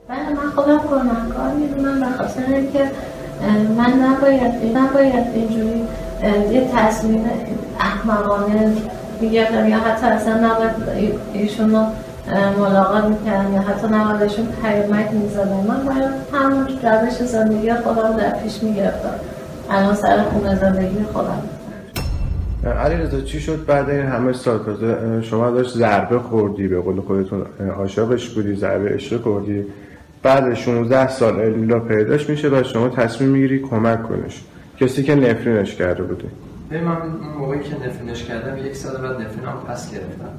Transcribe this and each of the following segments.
بله من خودم گناهکار میدونم به خاطر اینکه من نباید اینجوری یه تصمیم احمقانه میگردم یا حتی اصلا نباید ایشونو ملاقات میکردم یا حتی نباید ایشون پیامک میزدم. من باید همون روش زندگی خودم در پیش میگرفتم. الان سر خونه زندگی خودم. علیرضا چی شد بعد این همه سال؟ شما داشت ضربه خوردی، به قول خودتون عاشقش بودی، ضربه عشق خوردی، بعد 16 سال المیرا پیداش میشه و شما تصمیم میگیری کمک کنیش، کسی که نفرینش کرده بودی. من اون موقعی که نفرینش کردم 1 سال بعد نفرینم پس گرفتم.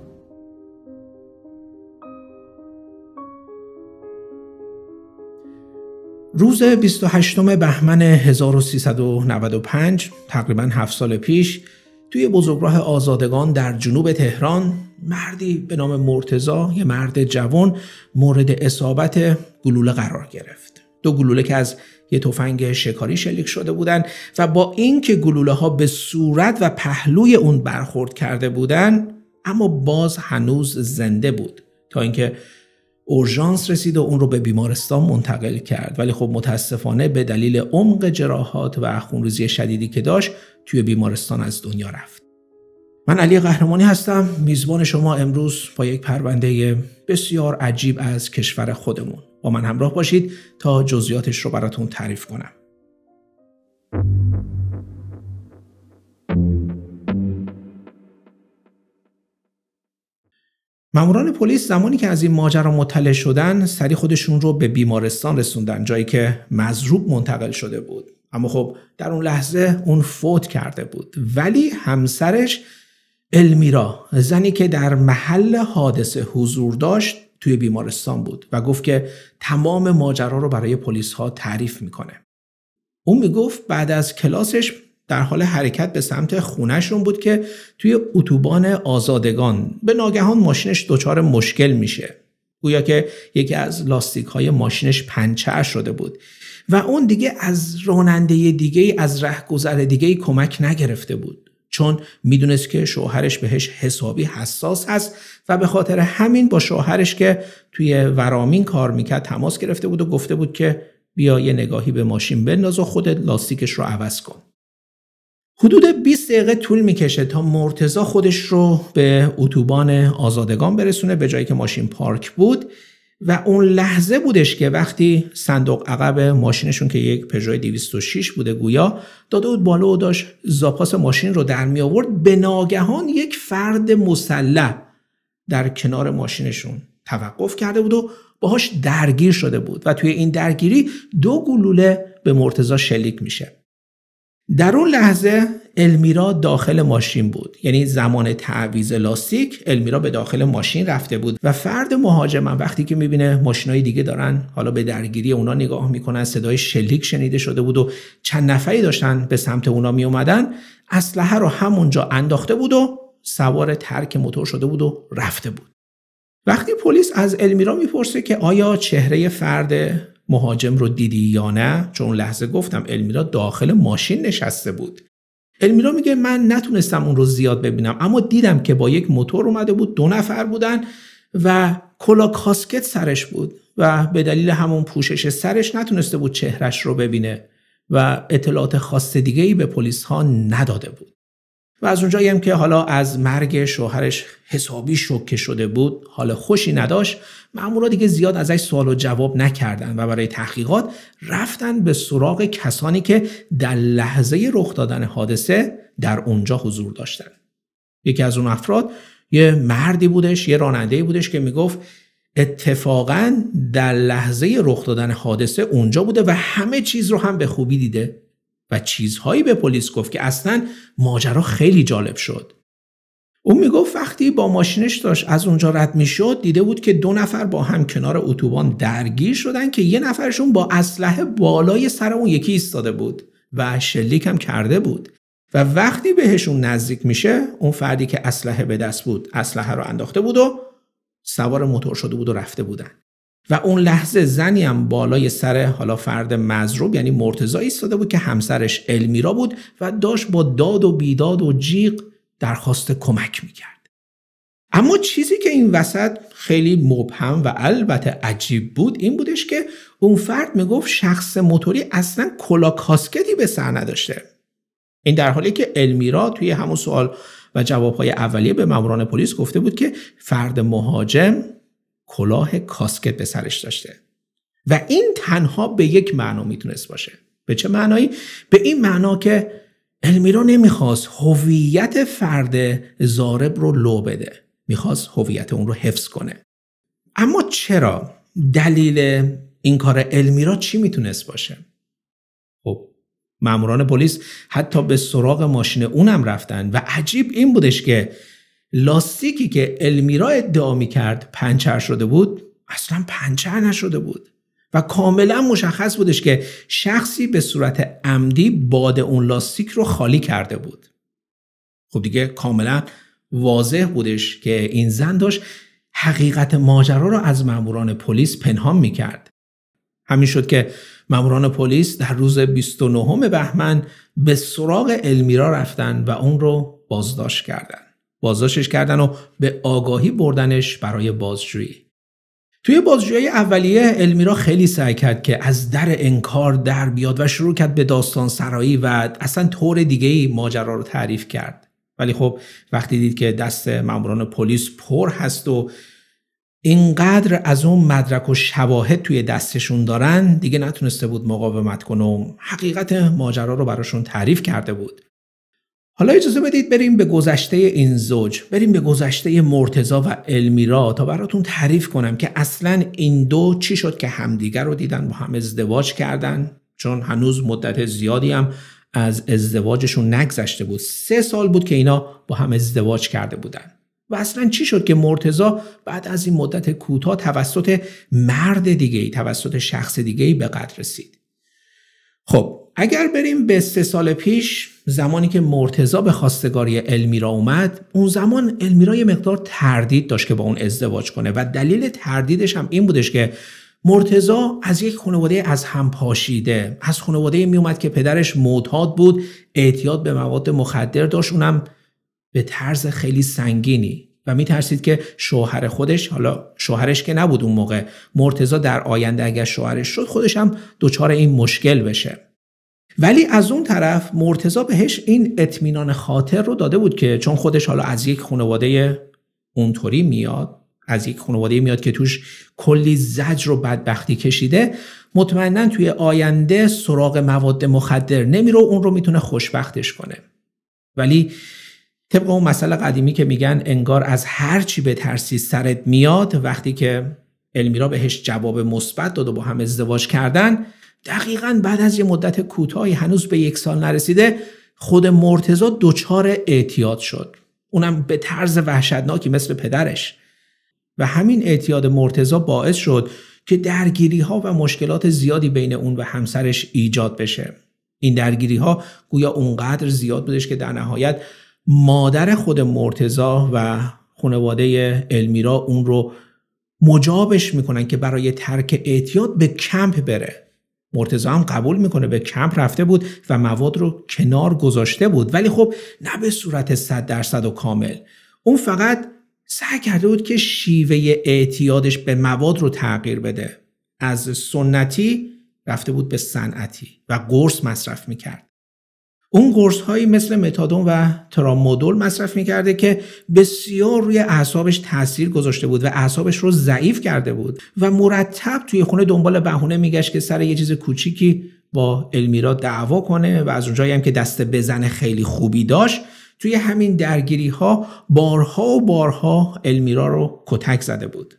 روز 28 بهمن 1395 تقریباً 7 سال پیش توی بزرگراه آزادگان در جنوب تهران مردی به نام مرتضی، یه مرد جوان، مورد اصابت گلوله قرار گرفت. 2 گلوله که از یه تفنگ شکاری شلیک شده بودن و با اینکه گلوله ها به صورت و پهلوی اون برخورد کرده بودن اما باز هنوز زنده بود تا اینکه اورژانس رسید و اون رو به بیمارستان منتقل کرد، ولی خب متاسفانه به دلیل عمق جراحات و خونریزی شدیدی که داشت توی بیمارستان از دنیا رفت. من علی قهرمانی هستم، میزبان شما امروز با یک پرونده بسیار عجیب از کشور خودمون. با من همراه باشید تا جزئیاتش رو براتون تعریف کنم. ماموران پلیس زمانی که از این ماجرا مطلع شدن سریع خودشون رو به بیمارستان رسوندن، جایی که مضروب منتقل شده بود. اما خب در اون لحظه اون فوت کرده بود، ولی همسرش المیرا، زنی که در محل حادثه حضور داشت، توی بیمارستان بود و گفت که تمام ماجرا رو برای پلیس ها تعریف میکنه. اون میگفت بعد از کلاسش در حال حرکت به سمت خونه‌شون بود که توی اتوبان آزادگان به ناگهان ماشینش دچار مشکل میشه. گویا که یکی از لاستیک‌های ماشینش پنچر شده بود و اون دیگه از راننده دیگه، از رهگذر دیگه کمک نگرفته بود، چون میدونست که شوهرش بهش حسابی حساس هست و به خاطر همین با شوهرش که توی ورامین کار میکرد تماس گرفته بود و گفته بود که بیا یه نگاهی به ماشین بنداز و خودت لاستیکش رو عوض کن. حدود 20 دقیقه طول میکشه تا مرتضی خودش رو به اتوبان آزادگان برسونه، به جایی که ماشین پارک بود، و اون لحظه بودش که وقتی صندوق عقب ماشینشون که یک پژو 206 بوده گویا داده بود بالا و داشت زاپاس ماشین رو در می آورد، به ناگهان یک فرد مسلح در کنار ماشینشون توقف کرده بود و باهاش درگیر شده بود و توی این درگیری 2 گلوله به مرتضی شلیک میشه. در اون لحظه المیرا داخل ماشین بود، یعنی زمان تعویض لاستیک المیرا به داخل ماشین رفته بود و فرد مهاجم وقتی که میبینه ماشینای دیگه دارن حالا به درگیری اونا نگاه میکنن، صدای شلیک شنیده شده بود و چند نفری داشتن به سمت اونا میومدن، اسلحه رو همونجا انداخته بود و سوار ترک موتور شده بود و رفته بود. وقتی پلیس از المیرا میپرسه که آیا چهره فرد مهاجم رو دیدی یا نه، چون اون لحظه گفتم المیرا داخل ماشین نشسته بود، المیرا میگه من نتونستم اون رو زیاد ببینم، اما دیدم که با یک موتور اومده بود، 2 نفر بودن و کلا کاسکت سرش بود و به دلیل همون پوشش سرش نتونسته بود چهرش رو ببینه و اطلاعات خاص دیگه‌ای به پلیس ها نداده بود. و از اونجایی هم که حالا از مرگ شوهرش حسابی شوکه شده بود، حال خوشی نداشت، مامورا دیگه زیاد ازش سوال و جواب نکردن و برای تحقیقات رفتن به سراغ کسانی که در لحظه رخ دادن حادثه در اونجا حضور داشتن. یکی از اون افراد یه مردی بودش، یه راننده‌ای بودش که میگفت اتفاقاً در لحظه رخ دادن حادثه اونجا بوده و همه چیز رو هم به خوبی دیده و چیزهایی به پلیس گفت که اصلاً ماجرا خیلی جالب شد. اون میگفت وقتی با ماشینش داشت از اونجا رد میشد دیده بود که 2 نفر با هم کنار اتوبان درگیر شدن که یه نفرشون با اسلحه بالای سر اون یکی ایستاده بود و شلیک هم کرده بود و وقتی بهشون نزدیک میشه اون فردی که اسلحه به دست بود اسلحه رو انداخته بود و سوار موتور شده بود و رفته بودن و اون لحظه زنی هم بالای سر حالا فرد مضروب یعنی مرتضی ایستاده بود که همسرش المیرا بود و داشت با داد و بیداد و جیغ درخواست کمک میکرد. اما چیزی که این وسط خیلی مبهم و البته عجیب بود این بودش که اون فرد میگفت شخص موتوری اصلا کلاه کاسکتی به سر نداشته. این در حالی که المیرا توی همون سوال و جوابهای اولیه به ماموران پلیس گفته بود که فرد مهاجم کلاه کاسکت به سرش داشته و این تنها به یک معنا میتونست باشه. به چه معنایی؟ به این معنا که المیرا نمیخواست هویت فرد ضارب رو لو بده، میخواست هویت اون رو حفظ کنه. اما چرا؟ دلیل این کار المیرا چی میتونست باشه؟ خب ماموران پلیس حتی به سراغ ماشین اونم رفتن و عجیب این بودش که لاستیکی که المیرا ادعا میکرد پنچر شده بود اصلا پنچر نشده بود و کاملا مشخص بودش که شخصی به صورت عمدی باد اون لاستیک رو خالی کرده بود. خب دیگه کاملا واضح بودش که این زن داشت حقیقت ماجرا رو از ماموران پلیس پنهان میکرد. همین شد که ماموران پلیس در روز 29 بهمن به سراغ المیرا رفتن و اون رو بازداشتش کردن و به آگاهی بردنش برای بازجویی. توی بازجویی اولیه المیرا خیلی سعی کرد که از در انکار در بیاد و شروع کرد به داستان سرایی و اصلا طور دیگه‌ای ماجرا رو تعریف کرد. ولی خب وقتی دید که دست ماموران پلیس پر هست و اینقدر از اون مدرک و شواهد توی دستشون دارن دیگه نتونسته بود مقاومت کنه و حقیقت ماجرا رو براشون تعریف کرده بود. حالا اجازه بدید بریم به گذشته این زوج، بریم به گذشته مرتضی و المیرا تا براتون تعریف کنم که اصلا این دو چی شد که همدیگر رو دیدن با هم ازدواج کردن، چون هنوز مدت زیادی هم از ازدواجشون نگذشته بود. 3 سال بود که اینا با هم ازدواج کرده بودن. و اصلا چی شد که مرتضی بعد از این مدت کوتاه توسط مرد دیگه‌ای، توسط شخص دیگه‌ای به قتل رسید؟ خب اگر بریم به 3 سال پیش، زمانی که مرتضی به خواستگاری المیرا اومد، اون زمان المیرا یه مقدار تردید داشت که با اون ازدواج کنه و دلیل تردیدش هم این بودش که مرتضی از یک خانواده از هم پاشیده، از خانواده می اومد که پدرش معتاد بود، اعتیاد به مواد مخدر داشت، اونم به طرز خیلی سنگینی، و میترسید که شوهر خودش، حالا شوهرش که نبود اون موقع، مرتضی در آینده اگر شوهرش شد خودش هم دچار این مشکل بشه. ولی از اون طرف مرتضی بهش این اطمینان خاطر رو داده بود که چون خودش حالا از یک خانواده اونطوری میاد، از یک خانواده میاد که توش کلی زجر و بدبختی کشیده، مطمئناً توی آینده سراغ مواد مخدر نمیره و اون رو میتونه خوشبختش کنه. ولی طبق اون مسئله قدیمی که میگن انگار از هر چی بترسی سرت میاد، وقتی که المیرا بهش جواب مثبت داد و با هم ازدواج کردن، دقیقاً بعد از یه مدت کوتاهی، هنوز به 1 سال نرسیده، خود مرتضی دچار اعتیاد شد، اونم به طرز وحشتناکی مثل پدرش. و همین اعتیاد مرتضی باعث شد که درگیری‌ها و مشکلات زیادی بین اون و همسرش ایجاد بشه. این درگیری‌ها گویا اونقدر زیاد بودش که در نهایت مادر خود مرتضی و خانواده المیرا اون رو مجابش میکنن که برای ترک اعتیاد به کمپ بره. مرتضی هم قبول میکنه، به کمپ رفته بود و مواد رو کنار گذاشته بود، ولی خب نه به صورت 100% و کامل. اون فقط سعی کرده بود که شیوه اعتیادش به مواد رو تغییر بده. از سنتی رفته بود به صنعتی و قرص مصرف میکرد. اون قرص هایی مثل متادون و ترامادول مصرف میکرده که بسیار روی اعصابش تاثیر گذاشته بود و اعصابش رو ضعیف کرده بود و مرتب توی خونه دنبال بهونه میگشت که سر یه چیز کوچیکی با المیرا دعوا کنه و از اونجایی هم که دست بزنه خیلی خوبی داشت، توی همین درگیری ها بارها و بارها المیرا رو کتک زده بود.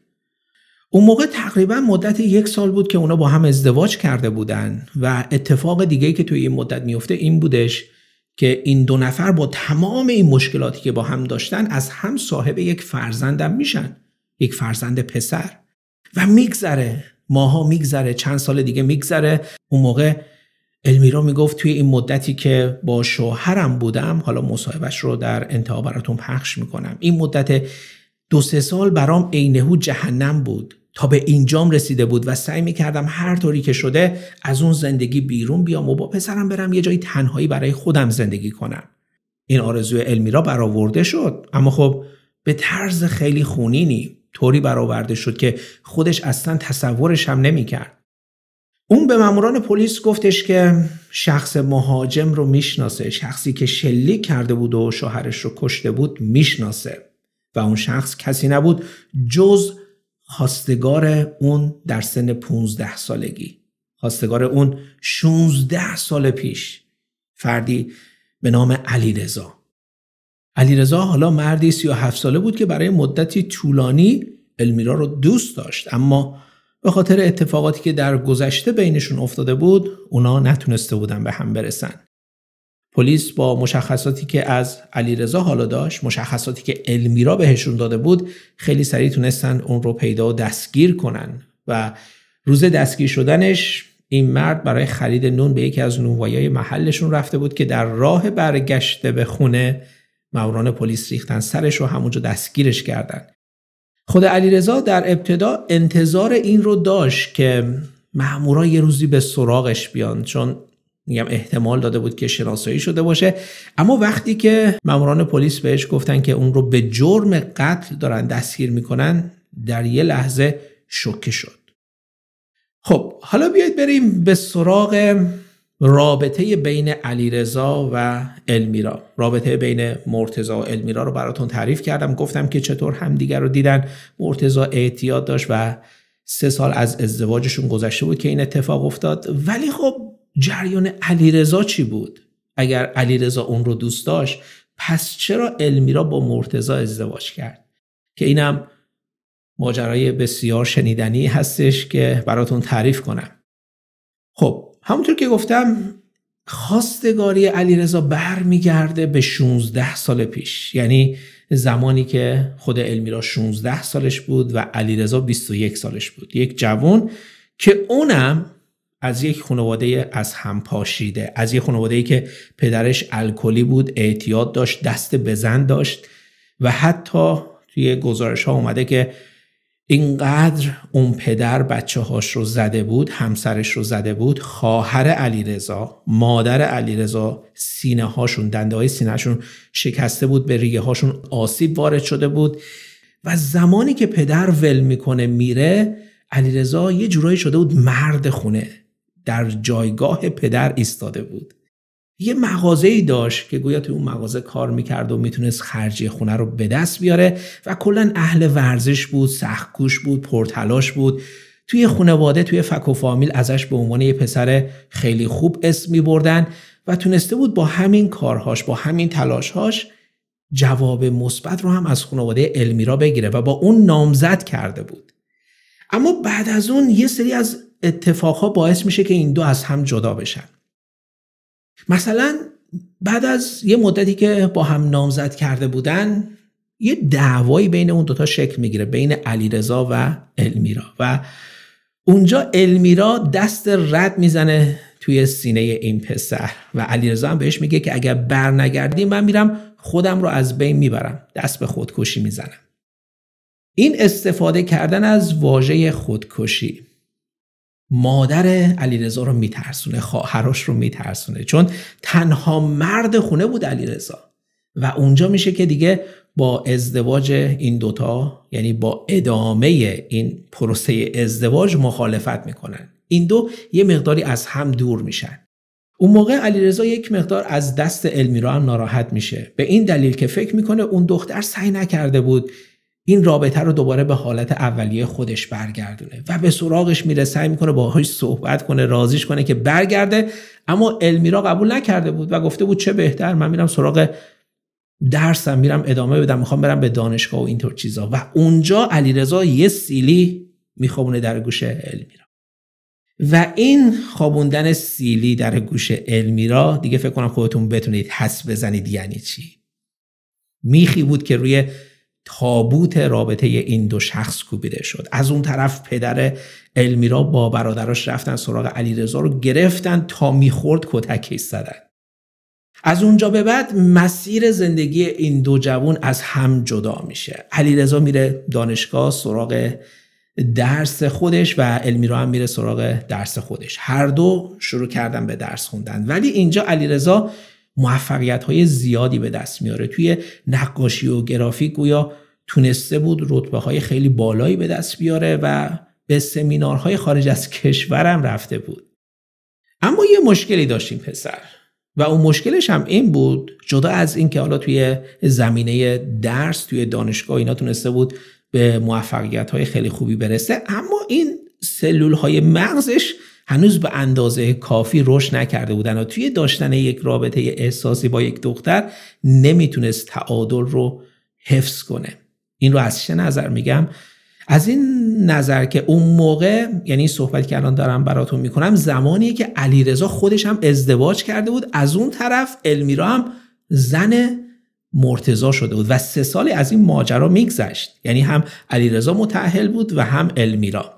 اون موقع تقریبا مدت 1 سال بود که اونا با هم ازدواج کرده بودن و اتفاق دیگه‌ای که توی این مدت میفته این بودش که این 2 نفر با تمام این مشکلاتی که با هم داشتن از هم صاحب یک فرزندم میشن، یک فرزند پسر. و میگذره، ماها میگذره، چند سال دیگه میگذره. اون موقع المیرا میگفت توی این مدتی که با شوهرم بودم، حالا مصاحبهش رو در انتها براتون پخش میکنم، این مدت 2-3 سال برام عینه‌هو جهنم بود، تا به اینجام رسیده بود و سعی میکردم هر طوری که شده از اون زندگی بیرون بیام و با پسرم برم یه جای تنهایی برای خودم زندگی کنم. این آرزوی المیرا برآورده شد، اما خب به طرز خیلی خونینی طوری برآورده شد که خودش اصلا تصورش هم نمی‌کرد. اون به ماموران پلیس گفتش که شخص مهاجم رو میشناسه، شخصی که شلیک کرده بود و شوهرش رو کشته بود میشناسه و اون شخص کسی نبود جز خواستگار اون در سن 15 سالگی، خواستگار اون 16 سال پیش، فردی به نام علیرضا. علیرضا حالا مردی 37 ساله بود که برای مدتی طولانی المیرا رو دوست داشت، اما به خاطر اتفاقاتی که در گذشته بینشون افتاده بود اونا نتونسته بودن به هم برسن. پلیس با مشخصاتی که از علیرضا حالا داشت، مشخصاتی که المیرا بهشون داده بود، خیلی سریع تونستن اون رو پیدا و دستگیر کنن و روز دستگیر شدنش این مرد برای خرید نون به یکی از نونوایای محلشون رفته بود که در راه برگشته به خونه ماموران پلیس ریختن سرش و همونجا دستگیرش کردن. خود علیرضا در ابتدا انتظار این رو داشت که مامورا یه روزی به سراغش بیان، چون میگم احتمال داده بود که شناسایی شده باشه، اما وقتی که ماموران پلیس بهش گفتن که اون رو به جرم قتل دارن دستگیر میکنن در یه لحظه شوکه شد. خب حالا بیایید بریم به سراغ رابطه بین علیرضا و المیرا. رابطه بین مرتضی و المیرا رو براتون تعریف کردم، گفتم که چطور همدیگر رو دیدن. مرتضی اعتیاد داشت و 3 سال از ازدواجشون گذشته بود که این اتفاق افتاد. ولی خب جریان علیرضا چی بود؟ اگر علیرضا اون رو دوست داشت، پس چرا المیرا با مرتضی ازدواج کرد؟ که اینم ماجرای بسیار شنیدنی هستش که براتون تعریف کنم. خب همونطور که گفتم خواستگاری علیرضا برمیگرده به 16 سال پیش، یعنی زمانی که خود المیرا 16 سالش بود و علیرضا 21 سالش بود. یک جوان که اونم از یک خانواده از هم پاشیده، از یک خانواده‌ای که پدرش الکلی بود، اعتیاد داشت، دست به زن داشت و حتی توی گزارش ها اومده که اینقدر اون پدر بچه هاش رو زده بود، همسرش رو زده بود، خواهر علیرضا، مادر علیرضا سینه هاشون، دنده های سینه هاشون شکسته بود، به ریه هاشون آسیب وارد شده بود و زمانی که پدر ول میکنه میره، علیرضا یه جورایی شده بود مرد خونه، در جایگاه پدر ایستاده بود. یه مغازه‌ای داشت که گویا توی اون مغازه کار میکرد و میتونست خرجی خونه رو به دست بیاره و کلاً اهل ورزش بود، سخت‌کوش بود، پرتلاش بود. توی خانواده، توی فک و فامیل ازش به عنوان یه پسر خیلی خوب اسم میبردن و تونسته بود با همین کارهاش، با همین تلاشهاش جواب مثبت رو هم از خانواده المیرا بگیره و با اون نامزد کرده بود. اما بعد از اون یه سری از اتفاقها باعث میشه که این دو از هم جدا بشن. مثلا بعد از یه مدتی که با هم نامزد کرده بودن، یه دعوایی بین اون دوتا شکل میگیره، بین علیرضا و المیرا، و اونجا المیرا دست رد میزنه توی سینه این پسر و علیرضا هم بهش میگه که اگر بر نگردی من میرم خودم رو از بین میبرم، دست به خودکشی میزنم. این استفاده کردن از واژه خودکشی مادر علیرضا رو میترسونه، خواهرش رو میترسونه، چون تنها مرد خونه بود علیرضا و اونجا میشه که دیگه با ازدواج این دوتا، یعنی با ادامه این پروسه ازدواج مخالفت میکنن. این دو یه مقداری از هم دور میشن. اون موقع علیرضا یک مقدار از دست المیرا هم ناراحت میشه، به این دلیل که فکر میکنه اون دختر سعی نکرده بود این رابطه رو دوباره به حالت اولیه خودش برگردونه و به سراغش میره، سعی میکنه باهاش صحبت کنه، راضیش کنه که برگرده، اما المیرا قبول نکرده بود و گفته بود چه بهتر، من میرم سراغ درسم، میرم ادامه بدم، میخوام برم به دانشگاه و اینطور چیزا. و اونجا علیرضا یه سیلی میخوابونه در گوش المیرا و این خوابوندن سیلی در گوش المیرا دیگه فکر کنم خودتون بتونید حدس بزنید یعنی چی. میخی بود که روی تابوت رابطه این دو شخص کوبیده شد. از اون طرف پدر المیرا با برادراش رفتن سراغ علیرضا رو گرفتن تا میخورد کتکش زدن. از اونجا به بعد مسیر زندگی این دو جوان از هم جدا میشه. علیرضا میره دانشگاه سراغ درس خودش و المیرا هم میره سراغ درس خودش. هر دو شروع کردن به درس خوندن، ولی اینجا علیرضا موفقیت‌های زیادی به دست میاره. توی نقاشی و گرافیک گویا تونسته بود رتبه‌های خیلی بالایی به دست بیاره و به سمینارهای خارج از کشورم رفته بود. اما یه مشکلی داشت این پسر و اون مشکلش هم این بود، جدا از این که حالا توی زمینه درس توی دانشگاه اینا تونسته بود به موفقیت‌های خیلی خوبی برسه، اما این سلول‌های مغزش هنوز به اندازه کافی رشد نکرده بودن و توی داشتن یک رابطه احساسی با یک دختر نمیتونست تعادل رو حفظ کنه. این رو از چه نظر میگم؟ از این نظر که اون موقع، یعنی صحبتی که الان دارم براتون میکنم، زمانیه که علیرضا خودش هم ازدواج کرده بود، از اون طرف المیرا هم زن مرتضی شده بود و 3 سالی از این ماجرا میگذشت. یعنی هم علیرضا متأهل بود و هم المیرا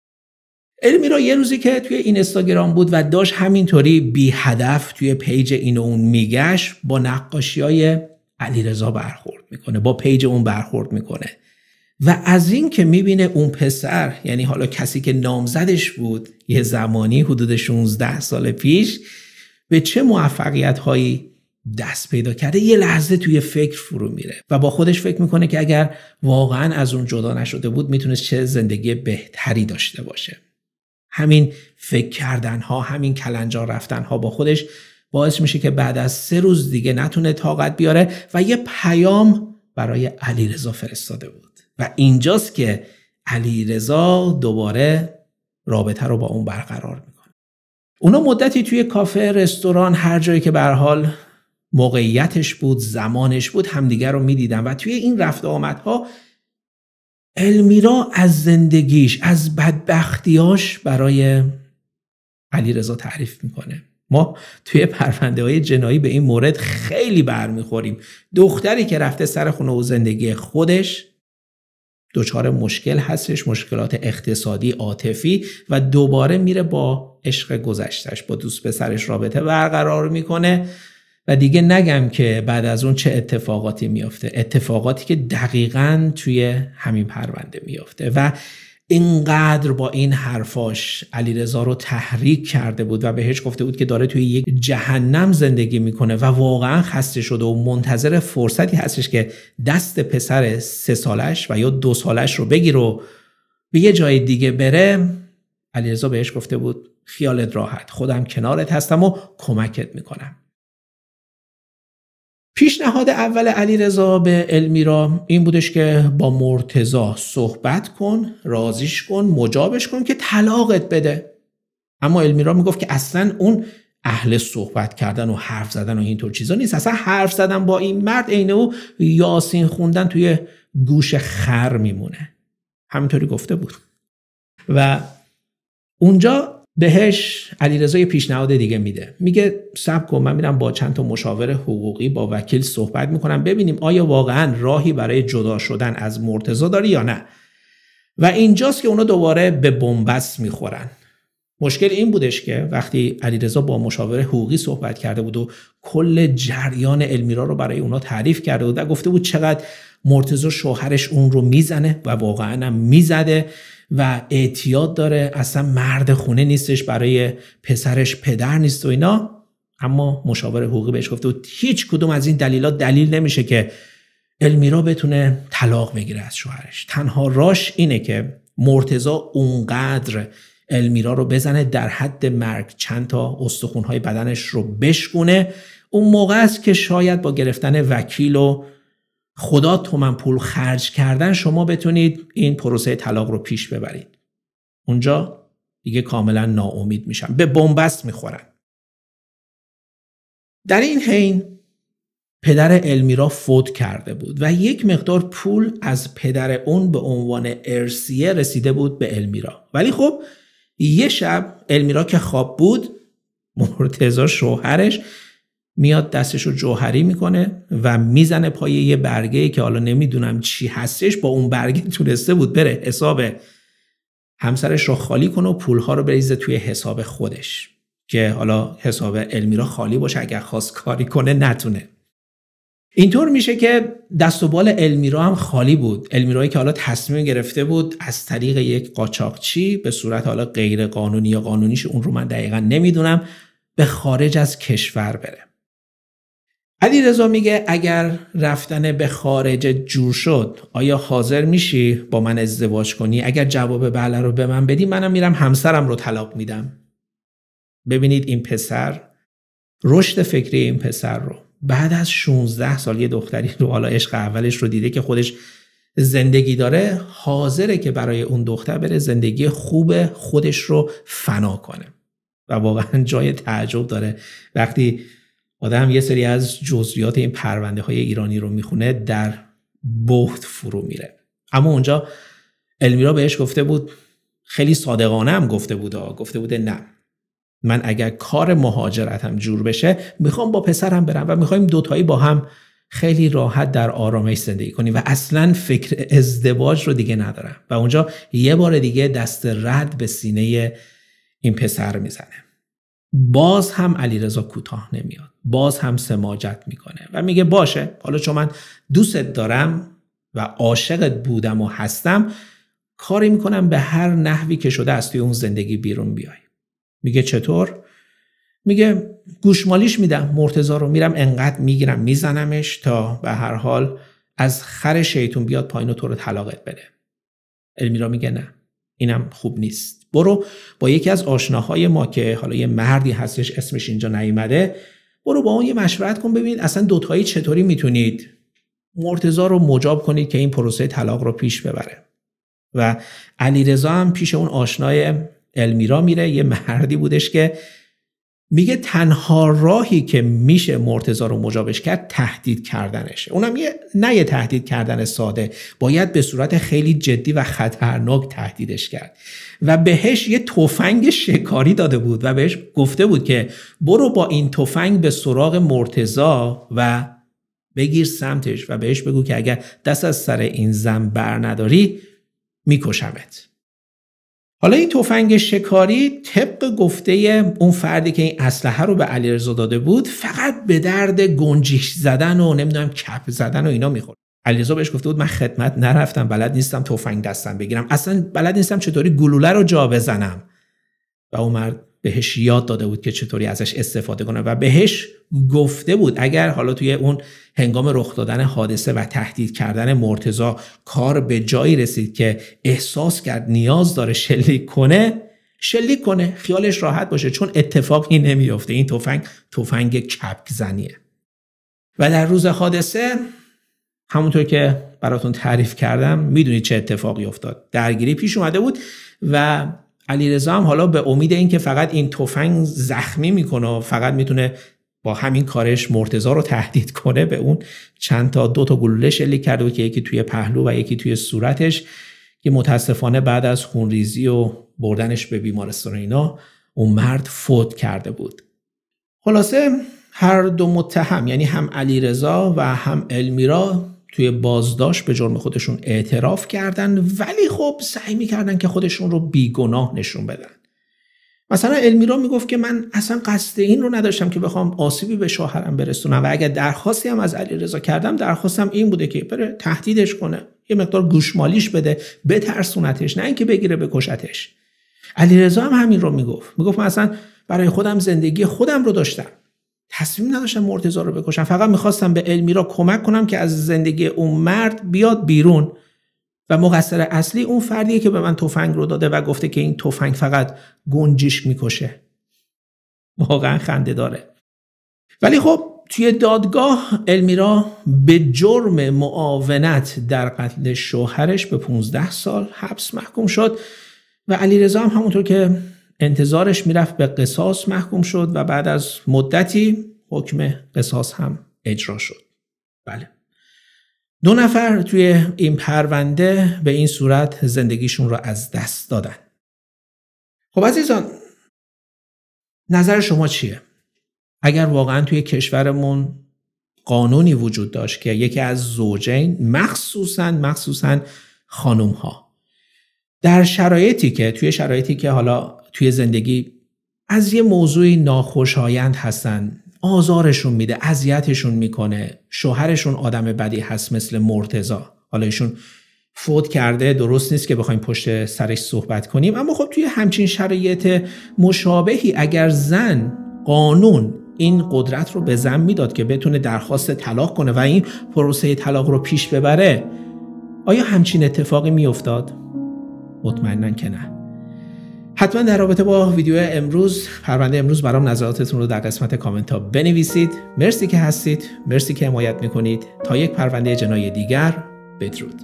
یه روزی که توی اینستاگرام بود و داشت همینطوری بی هدف توی پیج این و اون میگشت، با نقاشی‌های علیرضا برخورد میکنه، با پیج اون برخورد میکنه و از این که میبینه اون پسر، یعنی حالا کسی که نامزدش بود یه زمانی حدود 16 سال پیش، به چه موفقیت‌هایی دست پیدا کرده، یه لحظه توی فکر فرو میره و با خودش فکر میکنه که اگر واقعا از اون جدا نشده بود میتونست چه زندگی بهتری داشته باشه. همین فکر کردنها، همین کلنجار رفتنها با خودش باعث میشه که بعد از 3 روز دیگه نتونه طاقت بیاره و یه پیام برای علیرضا فرستاده بود و اینجاست که علیرضا دوباره رابطه رو با اون برقرار میکنه. اونا مدتی توی کافه، رستوران، هر جایی که به هر حال موقعیتش بود، زمانش بود، همدیگر رو میدیدن و توی این رفت و آمدها المیرا از زندگیش، از بدبختیاش برای علیرضا تعریف میکنه. ما توی پرونده‌های جنایی به این مورد خیلی برمیخوریم. دختری که رفته سر خونه و زندگی خودش، دچار مشکل هستش، مشکلات اقتصادی، عاطفی، و دوباره میره با عشق گذشتش، با دوست پسرش رابطه برقرار میکنه و دیگه نگم که بعد از اون چه اتفاقاتی میافته، اتفاقاتی که دقیقاً توی همین پرونده میافته و اینقدر با این حرفاش علیرضا رو تحریک کرده بود و بهش گفته بود که داره توی یک جهنم زندگی میکنه و واقعا خسته شده و منتظر فرصتی هستش که دست پسر 3 سالش و یا 2 سالش رو بگیر و به یه جای دیگه بره. علیرضا بهش گفته بود خیالت راحت، خودم کنارت هستم و کمکت میکنم. پیشنهاد اول علیرضا به المیرا این بودش که با مرتضی صحبت کن، راضیش کن، مجابش کن که طلاقت بده. اما المیرا میگفت که اصلا اون اهل صحبت کردن و حرف زدن و اینطور چیزا نیست. اصلا حرف زدن با این مرد عین او یاسین خوندن توی گوش خر میمونه. همینطوری گفته بود. و اونجا بهش علیرضا یه پیشنهاد دیگه میده. میگه صبر کن، من میرم با چند تا مشاور حقوقی، با وکیل صحبت میکنم، ببینیم آیا واقعا راهی برای جدا شدن از مرتضی داری یا نه. و اینجاست که اونا دوباره به بنبست میخورن. مشکل این بودش که وقتی علیرضا با مشاور حقوقی صحبت کرده بود و کل جریان المیرا رو برای اونا تعریف کرده بود و گفته بود چقدر مرتضی شوهرش اون رو میزنه و واقعا هم میزده و اعتیاد داره، اصلا مرد خونه نیستش، برای پسرش پدر نیست و اینا. اما مشاور حقوقی بهش گفته بود هیچ کدوم از این دلیلات دلیل نمیشه که المیرا بتونه طلاق بگیره از شوهرش. تنها راهش اینه که مرتضی اونقدر المیرا رو بزنه در حد مرگ، چند تا استخونهای بدنش رو بشکونه. اون موقع است که شاید با گرفتن وکیل و خدا تومن پول خرج کردن شما بتونید این پروسه طلاق رو پیش ببرید. اونجا دیگه کاملا ناامید میشن، به بنبست میخورن. در این حین پدر المیرا فوت کرده بود و یک مقدار پول از پدر اون به عنوان ارثیه رسیده بود به المیرا. ولی خب یه شب المیرا که خواب بود، مرتضی شوهرش میاد دستش رو جوهری میکنه و میزنه پای یه برگه که حالا نمیدونم چی هستش. با اون برگه تونسته بود بره حساب همسرش رو خالی کنه و پولها رو بریزه توی حساب خودش که حالا حساب المیرا خالی باشه، اگر خواست کاری کنه نتونه. اینطور میشه که دست و بال المیرا هم خالی بود. المیرایی که حالا تصمیم گرفته بود از طریق یک قاچاقچی به صورت حالا غیر قانونی یا قانونیش، اون رو من دقیقا نمیدونم، به خارج از کشور بره. علیرضا میگه اگر رفتن به خارج جور شد آیا حاضر میشی با من ازدواج کنی؟ اگر جواب بله رو به من بدی منم میرم همسرم رو طلاق میدم. ببینید این پسر، رشد فکری این پسر رو بعد از 16 سال یه دختری رو، حالا عشق اولش رو دیده که خودش زندگی داره، حاضره که برای اون دختر بره زندگی خوب خودش رو فنا کنه. و واقعا جای تعجب داره وقتی آدم یه سری از جزئیات این پرونده های ایرانی رو میخونه در بهت فرو میره. اما اونجا المیرا بهش گفته بود، خیلی صادقانه هم گفته بوده نه، من اگر کار مهاجرتم جور بشه میخوام با پسرم برم و میخوایم دوتایی با هم خیلی راحت در آرامش زندگی کنیم و اصلا فکر ازدواج رو دیگه ندارم. و اونجا یه بار دیگه دست رد به سینه این پسر میزنه. باز هم علیرضا کوتاه نمیاد، باز هم سماجت میکنه و میگه باشه، حالا چون من دوستت دارم و عاشقت بودم و هستم، کاری میکنم به هر نحوی که شده از توی اون زندگی بیرون بیای. میگه چطور؟ میگه گوشمالیش میدم، مرتضی رو میرم انقدر میگیرم میزنمش تا به هر حال از خر شیطون بیاد پایین و تو رو طلاقت بده. المیرا میگه نه، اینم خوب نیست، برو با یکی از آشناهای ما که حالا یه مردی هستش اسمش اینجا نیومده، برو با اون یه مشورت کن ببین اصلا دوتایی چطوری میتونید مرتضی رو مجاب کنید که این پروسه طلاق رو پیش ببره. و علیرضا هم پیش اون آشنای المیرا میره، یه مردی بودش که میگه تنها راهی که میشه مرتضی رو مجابش کرد تهدید کردنشه. اونم نه تهدید کردن ساده، باید به صورت خیلی جدی و خطرناک تهدیدش کرد و بهش یه تفنگ شکاری داده بود و بهش گفته بود که برو با این تفنگ به سراغ مرتضی و بگیر سمتش و بهش بگو که اگر دست از سر این زن بر نداری میکشمت. حالا این تفنگ شکاری طبق گفته اون فردی که این اسلحه رو به علیرضا داده بود فقط به درد گنجیش زدن و نمیدونم کپ زدن و اینا میخورد. علیرضا بهش گفته بود من خدمت نرفتم، بلد نیستم تفنگ دستم بگیرم، اصلا بلد نیستم چطوری گلوله رو جا بزنم. و اون مرد بهش یاد داده بود که چطوری ازش استفاده کنه و بهش گفته بود اگر حالا توی اون هنگام رخ دادن حادثه و تهدید کردن مرتضی کار به جایی رسید که احساس کرد نیاز داره شلیک کنه، خیالش راحت باشه چون اتفاقی نمیفته. این تفنگ کپک زنیه. و در روز حادثه همونطور که براتون تعریف کردم میدونید چه اتفاقی افتاد. درگیری پیش اومده بود و علیرضا هم حالا به امید این که فقط این تفنگ زخمی میکنه و فقط میتونه با همین کارش مرتضی رو تهدید کنه، به اون دو تا گلوله شلیک کرده بود که یکی توی پهلو و یکی توی صورتش، که متاسفانه بعد از خونریزی و بردنش به بیمارستان اینا اون مرد فوت کرده بود. خلاصه هر دو متهم یعنی هم علیرضا و هم المیرا توی بازداشت به جرم خودشون اعتراف کردن، ولی خب سعی میکردن که خودشون رو بیگناه نشون بدن. مثلا المیرا میگفت که من اصلا قصد این رو نداشتم که بخوام آسیبی به شوهرم برسونم و اگر درخواستی هم از علیرضا کردم درخواستم این بوده که بره تهدیدش کنه، یه مقدار گوشمالیش بده، بترسونتش، نه اینکه بگیره بکشتش. علیرضا هم همین رو میگفت من اصلا برای خودم زندگی خودم رو داشتم، تصمیم نداشتم مرتضی رو بکشم، فقط میخواستم به المیرا کمک کنم که از زندگی اون مرد بیاد بیرون و مقصر اصلی اون فردیه که به من تفنگ رو داده و گفته که این تفنگ فقط گنجیش میکشه. واقعا خنده داره. ولی خب توی دادگاه المیرا به جرم معاونت در قتل شوهرش به 15 سال حبس محکوم شد و علیرضا هم همونطور که انتظارش میرفت به قصاص محکوم شد و بعد از مدتی حکم قصاص هم اجرا شد. بله. 2 نفر توی این پرونده به این صورت زندگیشون رو از دست دادن. خب عزیزان، نظر شما چیه؟ اگر واقعا توی کشورمون قانونی وجود داشت که یکی از زوجین مخصوصاً خانوم ها در شرایطی که حالا توی زندگی از یه موضوعی ناخوشایند هستن، آزارشون میده، اذیتشون میکنه، شوهرشون آدم بدی هست مثل مرتضی، حالا ایشون فوت کرده، درست نیست که بخوایم پشت سرش صحبت کنیم، اما خب توی همچین شرایط مشابهی اگر زن قانون این قدرت رو به زن میداد که بتونه درخواست طلاق کنه و این پروسه طلاق رو پیش ببره، آیا همچین اتفاقی میافتاد؟ مطمئناً که نه. حتما در رابطه با ویدیو امروز، پرونده امروز، برام نظراتتون رو در قسمت کامنت ها بنویسید. مرسی که هستید، مرسی که حمایت میکنید. تا یک پرونده جنایی دیگر، بدرود.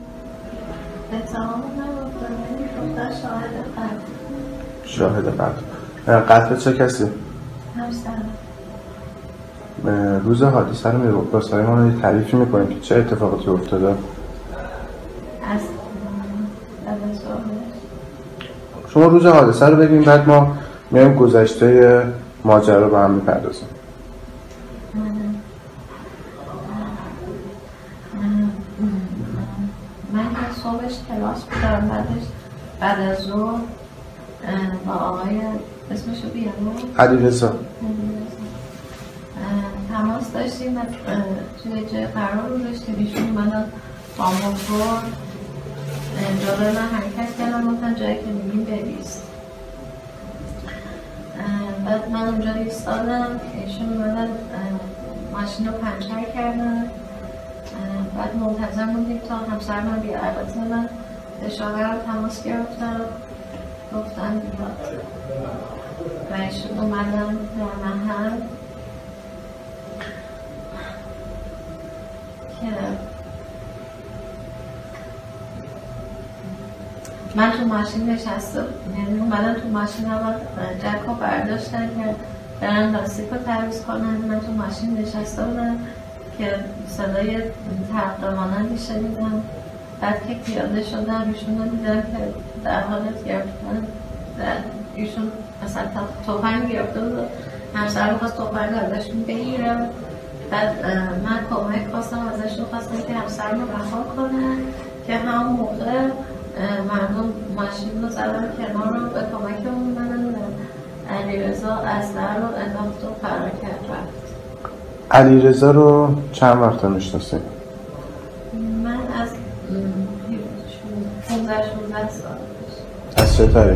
شاهد قتل چه کسی؟ روز حادثه رو می‌باسای ما رو تعریف می‌کنید که چه اتفاقاتی افتاده؟ شما روز حادثه رو بگیم، بعد ما میایم گذشته ماجرا رو با هم میپردازیم. من که صبحش کلاس بودم، بعد از ظهر با آقای اسمشو بیارم علیرضا تماس داشتیم، توی جای قرار رو داشتیم. ایشون اومدن با موتور جلوی من حرکت کردن، گفتن جایی که میگیم بریست. بعد من اونجا ایستادم، ایشون اومدن ماشین رو پنچر کردن. بعد منتظر موندیم تا همسر من بیاد. البته من به شاغر رو تماس گرفتم، گفتن بیاد و ایشون اومدن در محل که من تو ماشین نشسته، یعنی اومدن تو ماشین اول جک رو برداشتن که برن لاستیک رو تعویض کنن. من تو ماشین نشسته بودم که صدای ترقه مانندی شنیدم. بعد که پیاده شدم ایشون رو دیدم که در حالت گرفتن، ایشون مثلا توفنگ گرفته بود، همسر رو خواست توفنگ ازشون بگیرم. بعد من کمک خواستم ازشون، خواستم که همسر رو رها کنن که همون موقع مردم ماشین رو زدن کنار رو به کمکمون اومدن و علیرضا اسلحه رو انداخت و فرار کرد رفت. علیرضا رو چند وقت میشناسید؟ من از 15-16 سال پیش. از چه تاریخ؟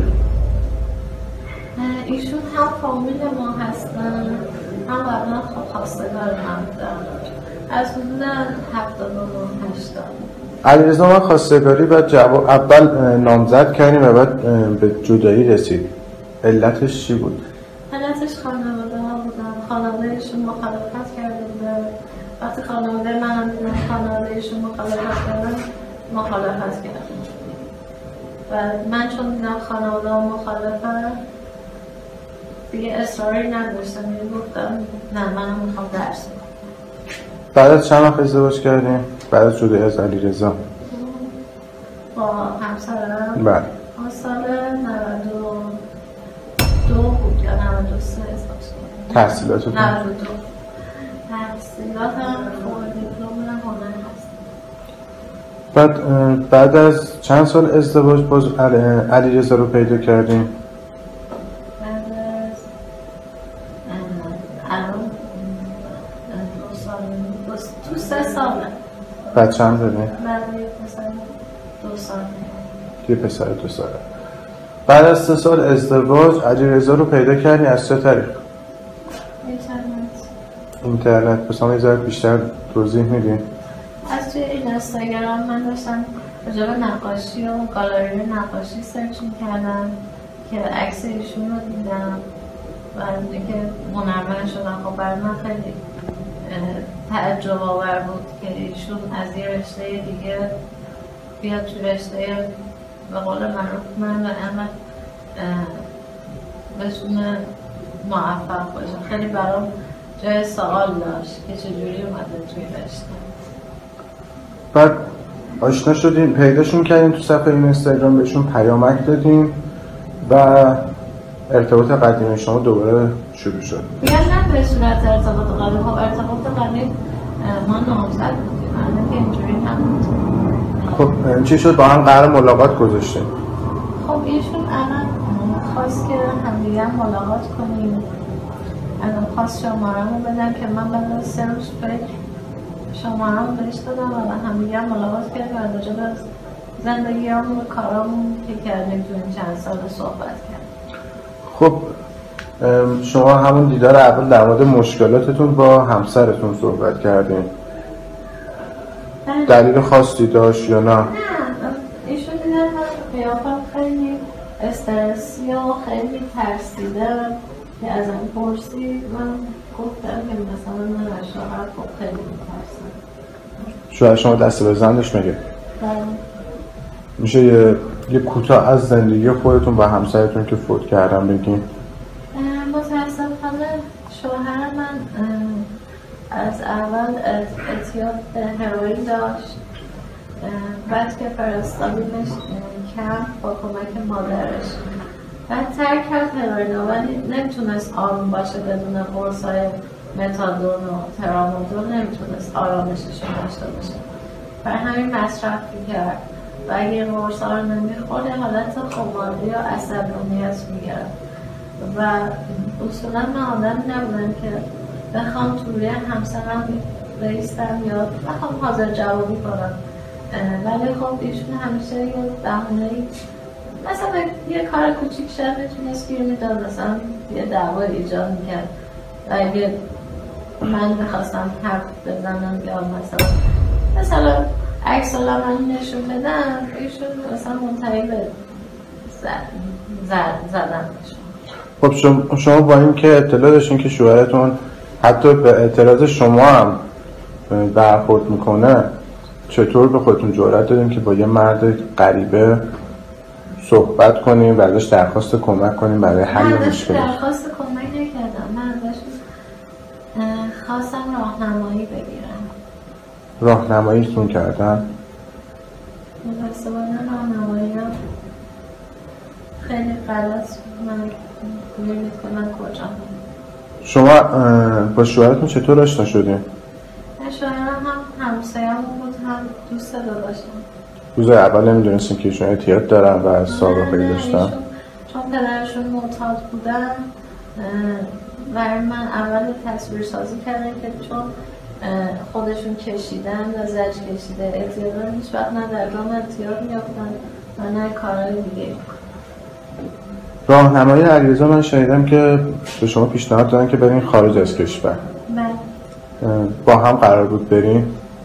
ایشون هم فامیل ما هستن، هم قبلا خواستگار من بودن از حدود 79-80. علیرضا من خواستگاری بعد جواب اول نامزد کردیم و بعد به جدایی رسید. علتش چی بود؟ علتش خانواده ها بودن، خانواده ایشون مخالفت کرده بودن. وقتی خانواده من هم دیدن خانواده ایشون مخالفت کردن، مخالفت کردن و من چون دیدم خانواده ها مخالفت دیگه اصراری نداشتم، یعنی گفتم نه منم میخوام درس بخونم. بعد از چند وقت ازدواج کردیم؟ بعد از جدایی از علیرضا با همسرم بله سال 92 بود یا 93 ازدواج کردم. تحصیلاتتون؟ 92 تحصیلاتم فوق دیپلم هنر هست. بعد از چند سال ازدواج باز علیرضا رو پیدا کردیم؟ بعد از الان 2 سال تو 3 ساله. بچه هم داریم؟ بعد یه پسر 2 ساله. یه پسر 2 ساله. بعد از 3 سال ازدواج علیرضا رو پیدا کردی از چه طریق؟ اینترنت. پس هم یه ذره بیشتر توضیح میدین؟ از توی اینستاگرام من داشتم راجع به نقاشی و گالری نقاشی سرچ میکردم که عکس ایشون رو دیدم و اینکه هنرمند شدم. خب برای من خیلی تعجب آور بود که ایشون از یه رشته دیگه بیاد تو رشته به قول معروف من و احمد بتونه موفق باشه. خیلی برام جای سوال داشت که چجوری اومده توی رشته. بعد آشنا شدیم، پیداشون کردیم تو صفحه اینستاگرام، بهشون پیامک دادیم و ارتباط قدیمی شما دوباره شروع شد. میگن نه به صورت ارتباط قدیم، خب ارتباط قدیم ما نامزد بودیم، الان که اینجوری نبود. خب چی شد با هم قرار ملاقات گذاشتیم؟ خب ایشون الان خواست که همدیگه ملاقات کنیم. الان خواست شماره‌مو بدم که من بعد از 3 روز فکر شماره‌مو بهش دادم و همدیگه ملاقات کردیم و راجع به زندگی‌هامون و کارامون که کردیم تو این چند سال صحبت کردیم. خب شما همون دیدار اول در مورد مشکلاتتون با همسرتون صحبت کردین. دلیل خاصی داشت یا نه؟ نه، ایشون دیدن من قیافم خیلی استرسی و خیلی ترسیدم که از من پرسید. من گفتم که مثلا من از شوهر خیلی میترسم. شوهر شما دست به زندش میگه؟ بله. میشه یه کوتاه از زندگی خودتون و همسرتون که فوت کردن بگین؟ متاسفانه شوهر من از اول اعتیاد به هروئین داشت. بعد که فرستادیمش کمپ با کمک مادرش، بعد ترک کرد هروئین، ولی نمیتونست آروم باشه بدون قرصای متادون و ترامادول، نمیتونست آرامششون داشته باشه، برای همین مصرف میکرد و اگه قرصا رو نمیخورد حالت خماری یا عصبانیت میگرد. و اصولا من آدم نبودم که بخوام توی همسرم بیستم یا بخوام حاضر جوابی کنم، ولی خب ایشون همیشه یه بهونه‌ای، مثلا یه کار کوچیک شد میتونست گیر میداد، مثلا یه دعوا ایجاد میکرد و اگه من میخواستم حرف بزنم یا مثلا عکس العملی نشون بدم، ایشون مثلا منتهی به زدن بشون. خب شما با این که اطلاع داشتین که شوهرتون حتی به اعتراض شما هم برخورد میکنه، چطور به خودتون جرأت دادین که با یه مرد غریبه صحبت کنیم و ازش درخواست کمک کنیم برای حل مشکلش؟ من درخواست کمک نکردم، من ازش خواستم راهنمایی بگیرم. راهنماییتون کردن؟ متاسفانه راهنمایی هم خیلی غلط من نمید که من کجا هم. شما با شوهرتون چطور آشنا شدین؟ شوهرم هم همسایه‌مون بود، هم دوست داداشم. روز اول نمیدونستین که ایشون اعتیاد دارن و سابقه داشتن؟ چون پدرشون معتاد بودن، برای من اول تصویر سازی کردن که چون خودشون کشیدن و زج کشیده اعتیادن، هیچ وقت نه در راه اعتیاد میافتن و نه کارهای دیگه. راهنمای علیرضا من شنیدم که به شما پیشنهاد دادن که برین خارج از کشور. بله. با هم قرار بود برین؟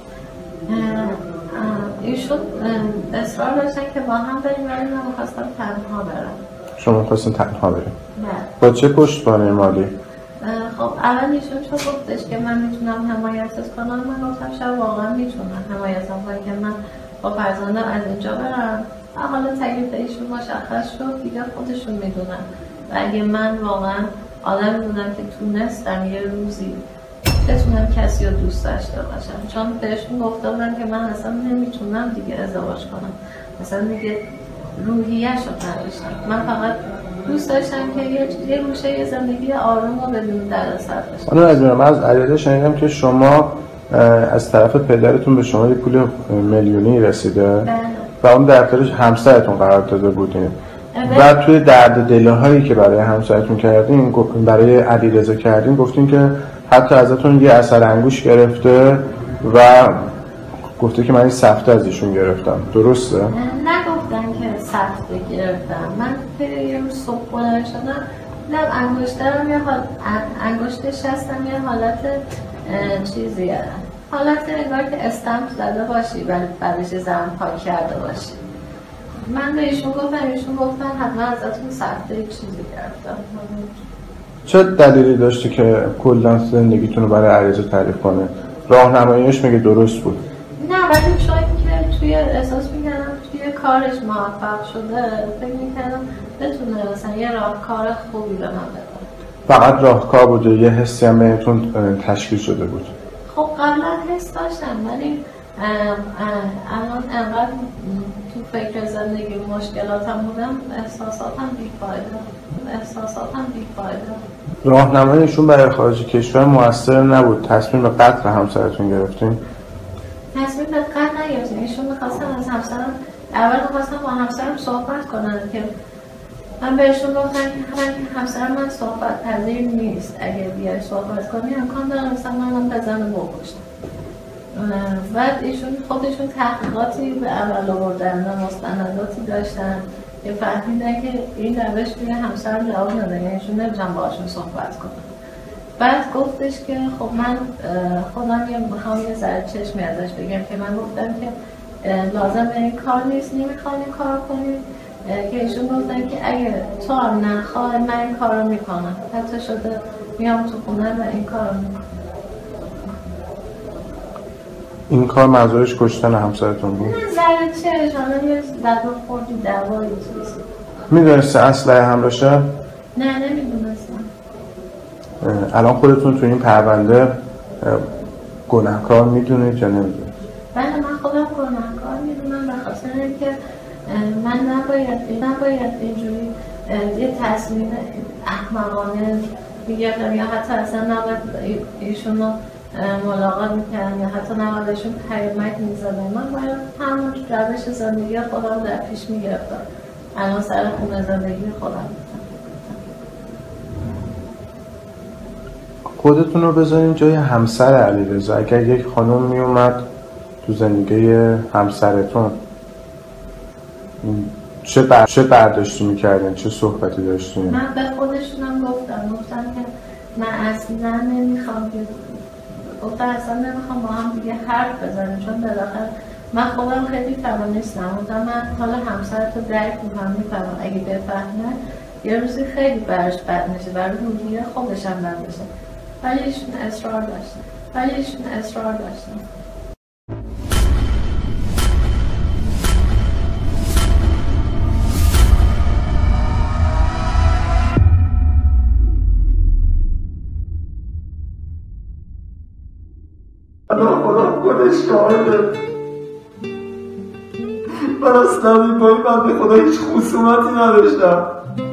ایشون اصرار داشتن که با هم بریم، ولی من می‌خواستم تنها برم. شما می‌خواستین تنها بریم؟ بله. با چه پشتوانه مالی؟ خب اول ایشون چون گفتش که من میتونم حمایتت کنم، من گفتم شاید واقعا میتونم حمایتم کنم که من با فرزندم از اینجا برم. حالا تکلیف ایشون مشخص شد دیگه، خودشون میدونن. و اگه من واقعا آدمی بودم که تونستم یه روزی بتونم کسی رو دوست داشته باشم، چون بهشون گفته بودم که من اصلا نمیتونم دیگه ازدواج کنم، مثلا دیگه روحیه‌شو نداشتم. من فقط دوست داشتم که یه گوشه یه زندگی آروم و بدون دردسر داشتم. من از علیرضا شنیدم که شما از طرف پدرتون به شما یه پول میلیونی رسیده و اون در اختیار همسرتون قرار داده بودین و توی درد دلهایی که برای همسرتون کردین، برای علیرضا کردین، گفتین که حتی ازتون یه اثر انگوش گرفته و گفته که من این سفته از ایشون گرفتم. درسته؟ نگفتن که سفته گرفتم. من که یه روز صبح بلند شدم دیدم انگشترم انگشت شستم یه حالت چیزیه، حالت انگار که استمپ زده باشی ولی بعدش زرم پاک کرده باشی. من به ایشون گفتن حتما ازتون سفته چیزی گرفتم. چه دلیلی داشتی که کلا زندگیتون رو برای علیرضا تعریف کنه؟ راهنماییش میگه درست بود. نه، ولی چون که توی احساس میکردم توی کارش موفق شده، فکر میکردم بتونه مثلا یه راهکار خوبی به من بده. فقط راهکار بوده، یه حسی هم بهتون تشکیل شده بود؟ خب قبلا حس داشتم، ولی الان انقدر تو فکر زندگی مشکلاتم بودم، احساساتم بیفایده. راهنماییشون برای خارج کشور موثر نبود. تصمیم به قتل همسرتون گرفتین؟ تصمیم به قتل نگرفتیم. ایشون می‌خواستن از همسرم، اول می‌خواستم با همسرم صحبت کنن که من بهشون گفتم که همسرم من صحبت پذیر نیست، اگه بیای صحبت کنی امکان داره مثلا منم بزنم بکشم. بعد ایشون خودشون تحقیقاتی به عمل آوردن و مستنداتی داشتن که فهمیدن که این روش توی همسر جواب نداره، یعنی ایشون نمیتونن باهاشون صحبت کنن. بعد گفتش که خب من خودم میخوام یه ذره چشمی ازش بگم که من گفتم که لازم به این کار نیست، نمیخوان این کار کنید، که ایشون گفتن که اگه تو هم نخواه من این کار رو میکنم، حتی شده میام تو خونه و این کار رو میکنم. این کار منظورش کشتن همسرتون بود؟ نه ذره چشم، حالا یه دبا خوردی دوایی چیزی. میدونسته اسلحه هم باشه؟ نه نمیدونستم. الان خودتون تو این پرونده گناهکار میدونید یا نمیدونید؟ بله من خودم گناهکار میدونم، به خاطر اینکه من نباید اینجوری یه تصمیم احمقانه میگرفتم، یا حتی اصلا نباید ایشون رو ملاقات میکردم، یا حتی نباید ایشون پیامک میزدم. من باید همون روش زندگی خودم در پیش میگرفتم. الان سر خونه زندگی خودم خودتون رو بذارین جای همسر علیرضا. اگر یک خانم میومد تو زندگی همسرتون چه برداشتی میکردین؟ چه صحبتی داشتین؟ من به خودشونم گفتم که من اصلا نمیخوام با هم دیگه حرف بزنیم، چون بالاخره من خودم خیلی توانستم، من حالا همسرتو درک میفهمم، اگه بفهمه یه روزی خیلی برش بد میشه، برای روحیه خودش هم بد میشه. ولی ایشون اصرار داشتن. خدا خودش شاهده، من اصلا این بایی من به خدا هیچ خصومتی نداشتم،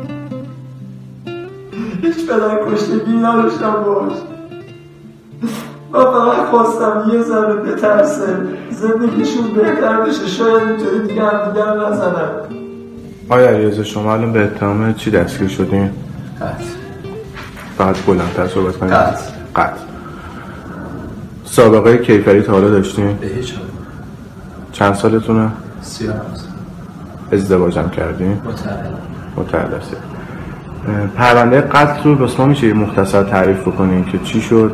هیچ پدر کشتگی نداشتم باش. من فقط خواستم یه ذره بترسه، زندگیشون بهتر بشه، شاید اینطوری دیگه هم دیگر نزنم. آیا علیرضا شما الان به اتهام چی دستگیر شدین؟ قتل. فقط بلندتر صحبت کنید. قتل. سابقه کیفری تا حالا داشتین؟ به هیچ حال. چند سالتونه؟ 37. ازدواجم کردین؟ متعلق. پرونده قتل رو بس ما میشه مختصر تعریف بکنین که چی شد؟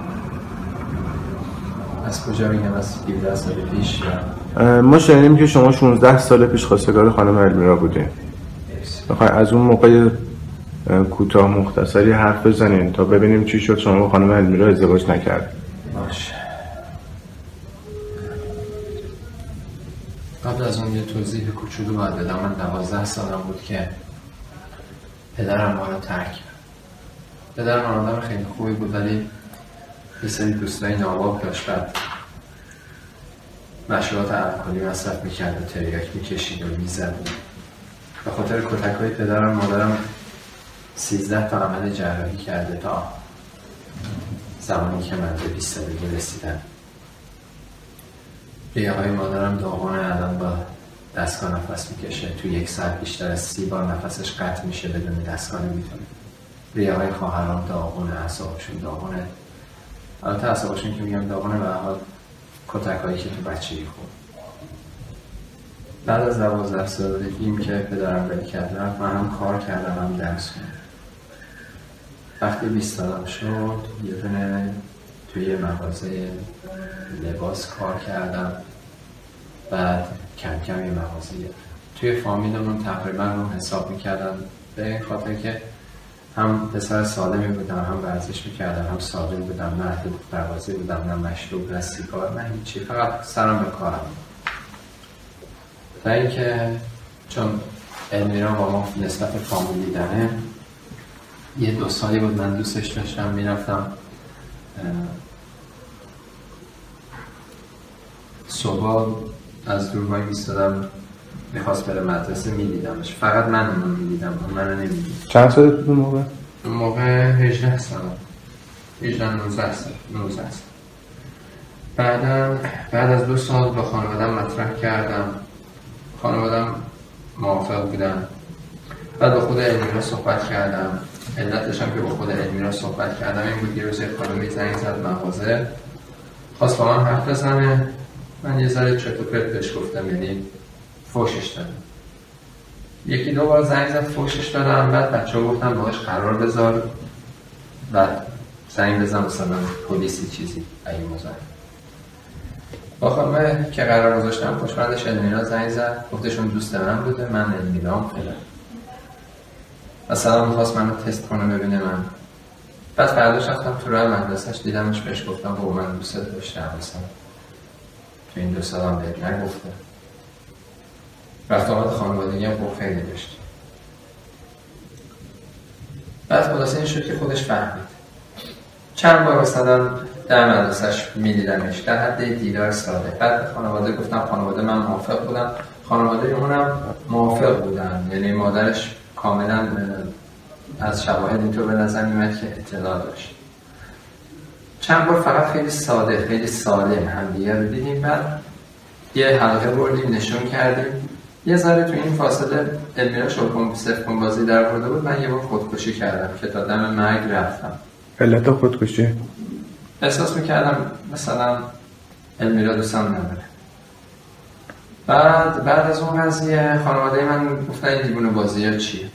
از کجا بگم؟ از 17 سال پیش ما شنیدیم که شما 16 سال پیش خواستگار خانم المیرا بودین. بخوای از اون موقع کوتاه مختصری حرف بزنین تا ببینیم چی شد شما با خانم المیرا ازدواج نکرد. باشه. قبل از اون یه توضیح کوچولو باید بدم. من 12 سالم بود که پدرم ما رو ترک کرد. پدرم آدم خیلی خوبی بود، ولی یه سری دوستای ناباب داشت. بعد مشروبات الکلی مصرف میکرد و تریاک میکشید و میزد. به خاطر کتک‌های پدرم مادرم 13 تا عمل جراحی کرده تا زمانی که من به 20 سالگی رسیدم. ریه‌های مادرم داغونه، الان با دستگاه نفس میکشه. تو یک ساعت بیشتر از 30 بار نفسش قطع میشه بدون دستگاه نمیتونه. ریه‌های خواهرام داغونه، اعصابشون داغونه. البته اعصابشون که میگم داغونه، به هر حال کتک‌هایی که تو بچگی خورد. بعد از 12 سالگیم که پدرم ول کرد رفت، من هم کار کردم هم درس خوندم. وقتی 20 سالم شد یه دونه توی مغازه لباس کار کردم. بعد کم کم یه مغازه گرفتم. توی فامیلمون تقریبا رو حساب میکردم، به این خاطر که هم پسر سالمی بودم، هم ورزش میکردم، هم سالم بودم، نه اهل دروازه بودم، نه مشروب، نه سیگار، نه هیچی، فقط سرم به کارم. و اینکه چون المیرا با ما نسبت فامیلی داره، یه 2 سالی بود من دوستش داشتم، میرفتم صبح از دور وای میستادم، میخواست بره مدرسه، میدیدمش. فقط من اونو میدیدم، اون منو نمیدید. چند ساله بود اون موقع؟ اون موقع 18 سال 19 سال. بعد از 2 سال با خانوادم مطرح کردم، خانوادم موافق بودن. بعد با خود المیرا صحبت کردم. علتش هم که با خود المیرا صحبت کردم این بود، یه روز خانمی زنگ زد مغازه، خواست با من حرف بزنه. من یه ذره چرت و پرت بهش گفتم، یعنی فوشش دادم. یکی دو بار زنگ زد فوشش دادم، بعد بچه ها گفتن باهاش قرار بذار و زنگ بزن مثلا پلیسی چیزی اگه مزاحم. با خانمه که قرار گذاشتم خوشبندش المیرا زنگ زد، گفتشون دوست من بوده، من المیرام خیلی مثلا میخواست منو تست کنه ببینه من. بعد فرداش رفتم تو راه مدرسهش دیدمش، بهش گفتم بابا من دوست داشتم مثلا تو این 2 سالم بهت نگفته. رفت آمد خانوادگی هم خوب خیلی داشت. بعد خلاصه این شد که خودش فهمید. چند بار مثلا در مدرسهش میدیدمش در حد دیدار ساده. بعد خانواده گفتم خانواده من موافق بودم، خانواده اونم موافق بودن، یعنی مادرش کاملا از شواهد اینطور به نظر میاد که اطلاع داشت. چند بار فقط خیلی ساده خیلی سالم همدیگه رو دیدیم. بعد یه حلقه بردیم نشون کردیم. یه ذره تو این فاصله المیرا صفر بازی در آورده بود، من یه بار خودکشی کردم که تا دم مرگ رفتم. علت خودکشی؟ احساس میکردم مثلا المیرا دوستم نداره. بعد از اون قضیه خانواده من گفتن این دیوونه بازی ها چیه.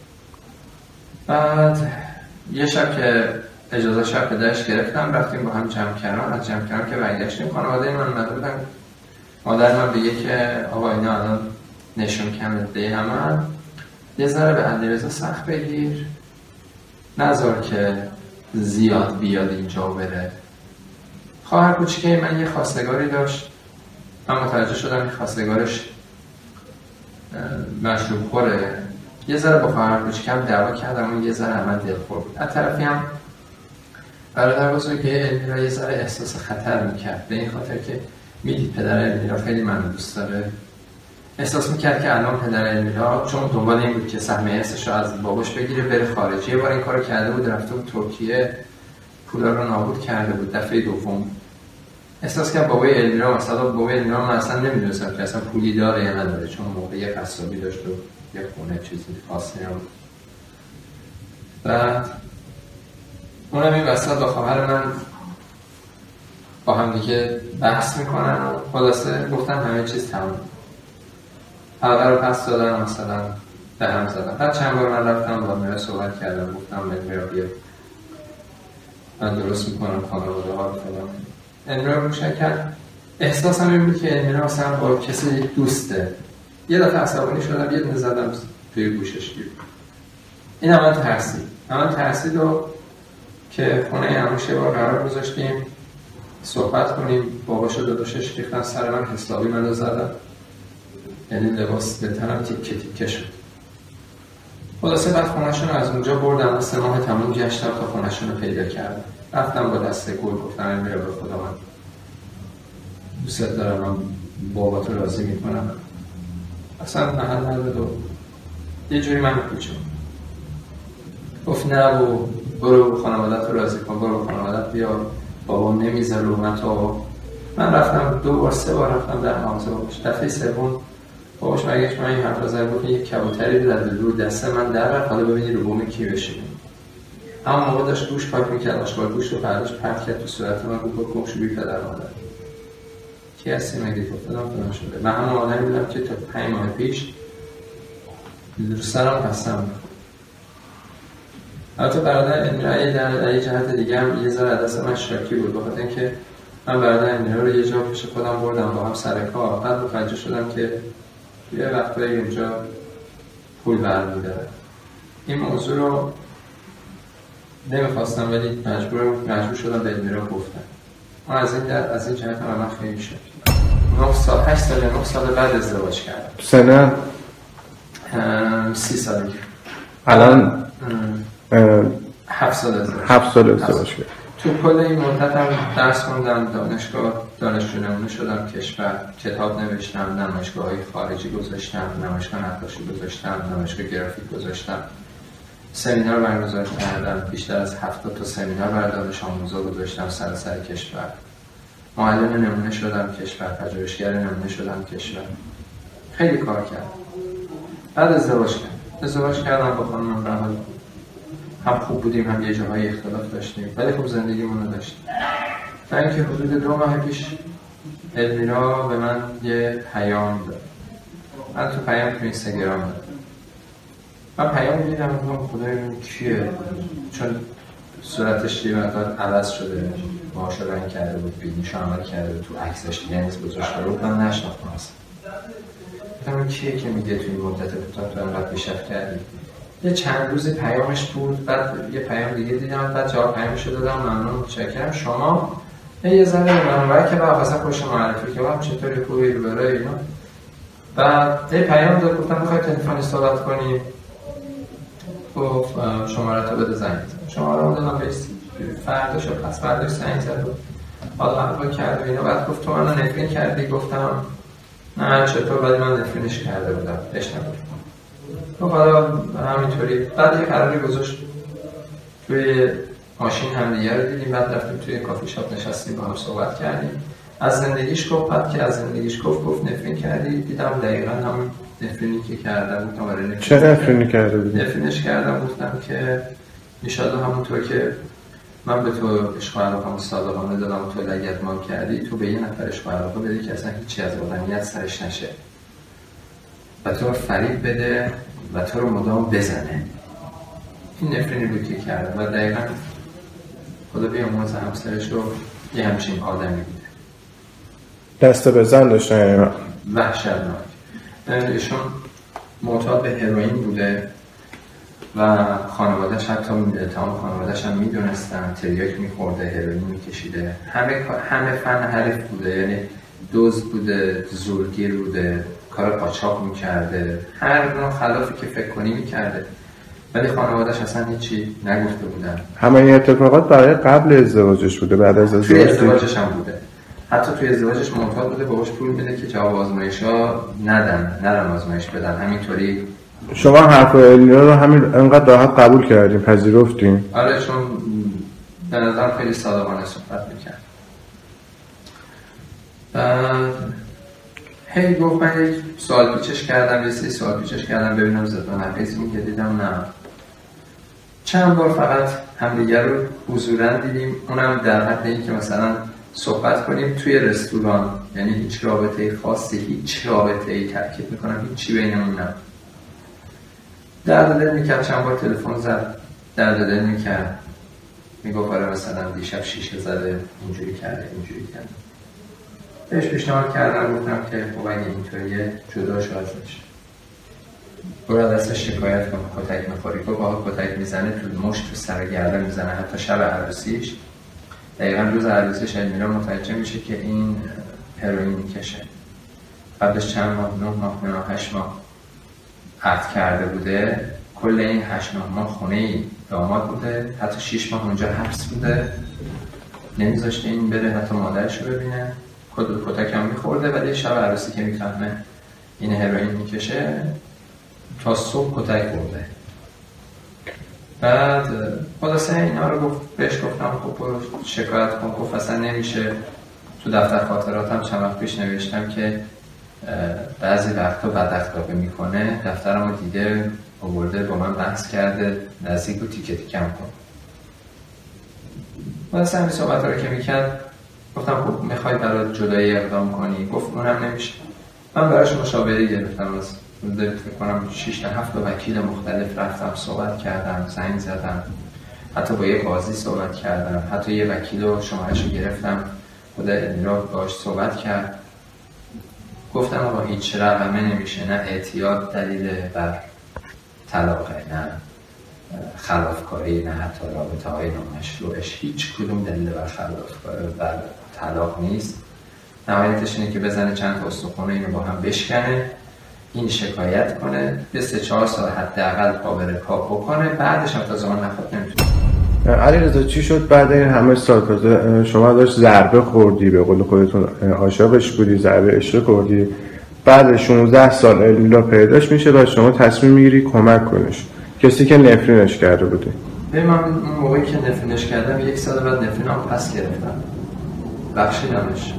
بعد یه شب که اجازه شب پدرش گرفتم رفتیم با هم جمکران. از جمکران که برگشتیم خانواده من اومده بودن، مادر من بگه که آقا اینا الان نشون کمده همه یه ذره به علیرضا سخت بگیر، نذار که زیاد بیاد اینجا بره. خواهر کوچیکه من یه خواستگاری داشت، من متوجه شدم این خواستگارش مشروب خوره. یه ذره با خواهر کوچیکم دعوا کردم و یه ذره من دلخور بود. از طرفی هم برادر بزرگه المیرا یه ذره احساس خطر میکرد، به این خاطر که میدید پدر المیرا خیلی منو دوست داره. احساس میکرد که الان پدر المیرا چون دنبال این بود که سهم ارثش رو از باباش بگیره بره خارج. یه بار این کارو کرده بود، رفته بود ترکیه، پولا رو نابود کرده بود. دفعه دوم احساس کرد بابای المیرا مثلا بابای المیرا من اصلا نمیدونستم که اصلا پولی داره یا نداره، چون موقع یه قصابی داشت و یه خونه چیزی خاصی نبود. بعد اونم این وسط با خواهر من با هم دیگه بحث میکنن و خلاصه گفتن همه چیز تمام. حلقه رو پس دادن، مثلا به هم زدن. بعد چند بار من رفتم با المیرا صحبت کردم، گفتم المیرا بیا من درست میکنم خانواده ها رو فلان. المیرا روشن کرد. احساسم این بود که المیرا مثلا با کسی دوسته. یه دفعه عصبانی شدم، یه دونه زدم توی گوشش گیر. این هم من ترسید و که خونه عموش یه بار قرار گذاشتیم صحبت کنیم. باباش و داداشش ریختن سر من، حسابی منو زدن، یعنی لباس به تنم تیکه تیکه شد. خلاصه بعد خونه‌شون از اونجا بردم و 3 ماه تموم گشتم تا خونه‌شون رو پیدا کردم. رفتم با دست گل گفتم المیرا به خدا من دوست دارم، من باباتو راضی میکنم، اصلا محل نداد و یه جوری من میپوچم. گفت نه و برو خانوادت رو راضی کن، برو خانوادت بیا، بابام نمیذاره. من رفتم 2 بار 3 بار رفتم در مغازه باباش. دفعه سوم باباش برگشت من این حرف رو زد، گفت یک کبوتری در دور دست من در رفت، حالا ببینی رو بوم کی بشینیم. اما موقع داشت گوش پاک میکرد، آشغال گوشت رو پرداش پرت کرد تو صورت من، گفت گمشو بی پدر مادر کی هستی مگه؟ گفتم فلان شده. من همون آدمی بودم که تا 5 ماه پیش رو سرم قسم می‌خورد. البته برادر المیرا در یه جهت دیگه هم یه ذره دست من شاکی بود، بخاطر اینکه من برادر المیرا رو یه جا پیش خودم بردم با هم سر کار. بعد متوجه شدم که یه وقتایی اونجا پول برمی‌داره. این موضوع رو نمیخواستم ولی مجبور شدم به المیرا گفتم. من از این جهت هم من خیلی شاکی. 8 سال بعد ازدواج کردم. سنه 30 سالگی. الان 7 سال ازدواج کردم. تو کل این مدت هم درس خوندم، دانشجو نمونه شدم کشور، کتاب نوشتم، نمایشگاه‌های خارجی گذاشتم، نمایشگاه نقاشی گذاشتم، نمایشگاه گرافیک گذاشتم، سمینار برگزار کردم، بیشتر از 70 تا سمینار برای دانش آموزا گذاشتم سراسر کشور. معلم نمونه شدم کشور، پژوهشگر نمونه شدم کشور. خیلی کار کردم. بعد ازدواج کردم با خانمم. به حال هم خوب بودیم، هم یه جاهای اختلاف داشتیم، ولی خوب زندگیمون رو داشتیم. تا اینکه حدود 2 ماه پیش المیرا به من یه پیام داد. من تو پیام تو اینستاگرام دادم. من پیام دیدم خدای کیه، چون صورتش یه مقدار عوض شده، ماهاشو رنگ کرده بود، بینیشو عمل کرده بود، تو عکسش لنز گذاشته بود، من نشناختم اصلا. گفتم کیه که میگه توی مدت کوتاه تو انقدر پیشرفت کردی؟ یه چند روز پیامش بود، بعد یه پیام دیگه دیدم، بعد جواب پیامشو دادم ممنون متشکرم شما یه ذره منور که بعد واسه خوش معرفی که من چطوری خوبی رو برای اینا. بعد یه پیام داد گفتم میخوای تلفنی صحبت کنی؟ گفت شماره تو بده زنگ بزن. شماره رو دادم بهش، فرداش و پس فرداش زنگ زد و حالا حرفا کرد و اینا. بعد گفت تو منو نفرین کردی؟ گفتم نه چطور، ولی من نفرینش کرده بودم بهش نگفتم. خب حالا همینطوری. بعد یه قراری گذاشت توی ماشین همدیگه رو دیدیم، بعد رفتیم توی کافی شاپ نشستیم با هم صحبت کردیم. از زندگیش گفت، بعد که از زندگیش گفت نفرین کردی؟ دیدم دقیقا هم نفرینی که کردم. گفتم آره نفرین. چه نفرینی کرده بودی؟ نفرینش کردم، گفتم که انشالله همونطور که من به تو عشق و علاقه‌مو صادقانه دادم و تو لگدمال کردی، تو به یه نفر عشق و علاقه بدی که اصلا هیچی از آدمیت سرش نشه و تو رو فریب بده و تو رو مدام بزنه. این نفرینی بود که کردم و دقیقا خدا بیامرزه همسرش رو یه همچین آدمی بوده. دست به زن داشتن وحشتناک. ایشون معتاد به هروئین بوده و خانواده‌اش، حتی تمام خانواده‌اش هم میدونستن، تریاک میخورده، هروئین میکشیده، همه فن حریف بوده، یعنی دزد بوده، زورگیر بوده، کار قاچاق میکرده، هر نوع خلافی که فکر کنی میکرده، ولی خانواده‌اش اصلا هیچی نگفته بودن. همه این اتفاقات برای قبل ازدواجش بوده؟ بعد از ازدواجش هم بوده. حتی توی ازدواجش معتاد بوده، باباش پول میده که جواب آزمایش‌ها نرم آزمایش بدن. همینطوری شما حرف الیا رو همین انقدر راحت قبول کردین، پذیرفتین؟ آره، چون به نظرم خیلی صادقانه صحبت میکرد. هی گفت من یک سوال پیچش کردم، یه سری سوال پیچش کردم ببینم زد و نقیزی میگه، دیدم نه. چند بار فقط همدیگر رو حضوراً دیدیم، اونم در حد این که مثلا صحبت کنیم توی رستوران، یعنی هیچ رابطه خاصی، هیچ رابطه ای تاکید میکنم هیچی بینمون نبود. درد دل میکرد، چند بار تلفن زد درد دل میکرد، میگفت آره مثلا دیشب شیشه زده، اینجوری کرده. بهش پیشنهاد کردم، گفتم که خب اگه اینطوریه جدا شو ازش، برو دستش شکایت کن، کتک میخوری. گفت آقا کتک میزنه تو مشت، تو سر گردن میزنه. حتی شب عروسیش، دقیقا روز عروسیش المیرا متوجه میشه که این هروئین میکشه. قبلش چند ماه، 9 ماه، 8 ماه قطع کرده بوده. کل این 8 ماه خونه داماد بوده، حتی 6 ماه اونجا حبس بوده، نمیذاشته این بره حتی مادرش رو ببینه. کتک هم میخورده، ولی شب عروسی که میفهمه این هروئین میکشه تا صبح کتک خورده. بعد خلاصه اینا رو بهش گفتم خب برو شکایت کن. گفت اصلا نمیشه. تو دفتر خاطراتم چند وقت پیش نوشتم که بعضی وقتا بد اخلاقی میکنه، دفترمو دیده آورده با من بحث کرده، نزدیک رو تیکه تیکم کن. خلاصه همین صحبت رو که میکرد گفتم خب میخوای برای جدایی اقدام کنی؟ گفت اونم نمیشه. من براش مشاوره گرفتم، از فکر کنم 6 تا 7 وکیل مختلف رفتم صحبت کردم، زنگ زدم، حتی با یه قاضی صحبت کردم، حتی یه وکیل رو شماره‌شو گرفتم، خود المیرا باهاش صحبت کرد. گفتم آقا هیچ رقمه نمیشه، نه اعتیاد دلیل بر طلاقه، نه خلافکاری، نه حتی رابطه های نامشروعش، هیچ کدوم دلیل بر طلاق نیست. نهایتش اینه که بزنه چند تا استخونه اینو با هم بشکنه، این شکایت کنه، به 3-4 سال حداقل قابل کار بکنه، بعدش هم تا زمان نخواد نمیتونه. علیرضا چی شد بعد این همه سال تازه شما داشت ضربه خوردی، به قول خودتون عاشقش بودی، ضربه عشق خوردی، بعد 16 سال الیلا پیداش میشه و شما تصمیم میگیری کمک کنیش، کسی که نفرینش کرده بودی؟ من اون موقعی که نفرینش کردم 1 سال بعد نفرینم پس گرفتم، بخشیدمش.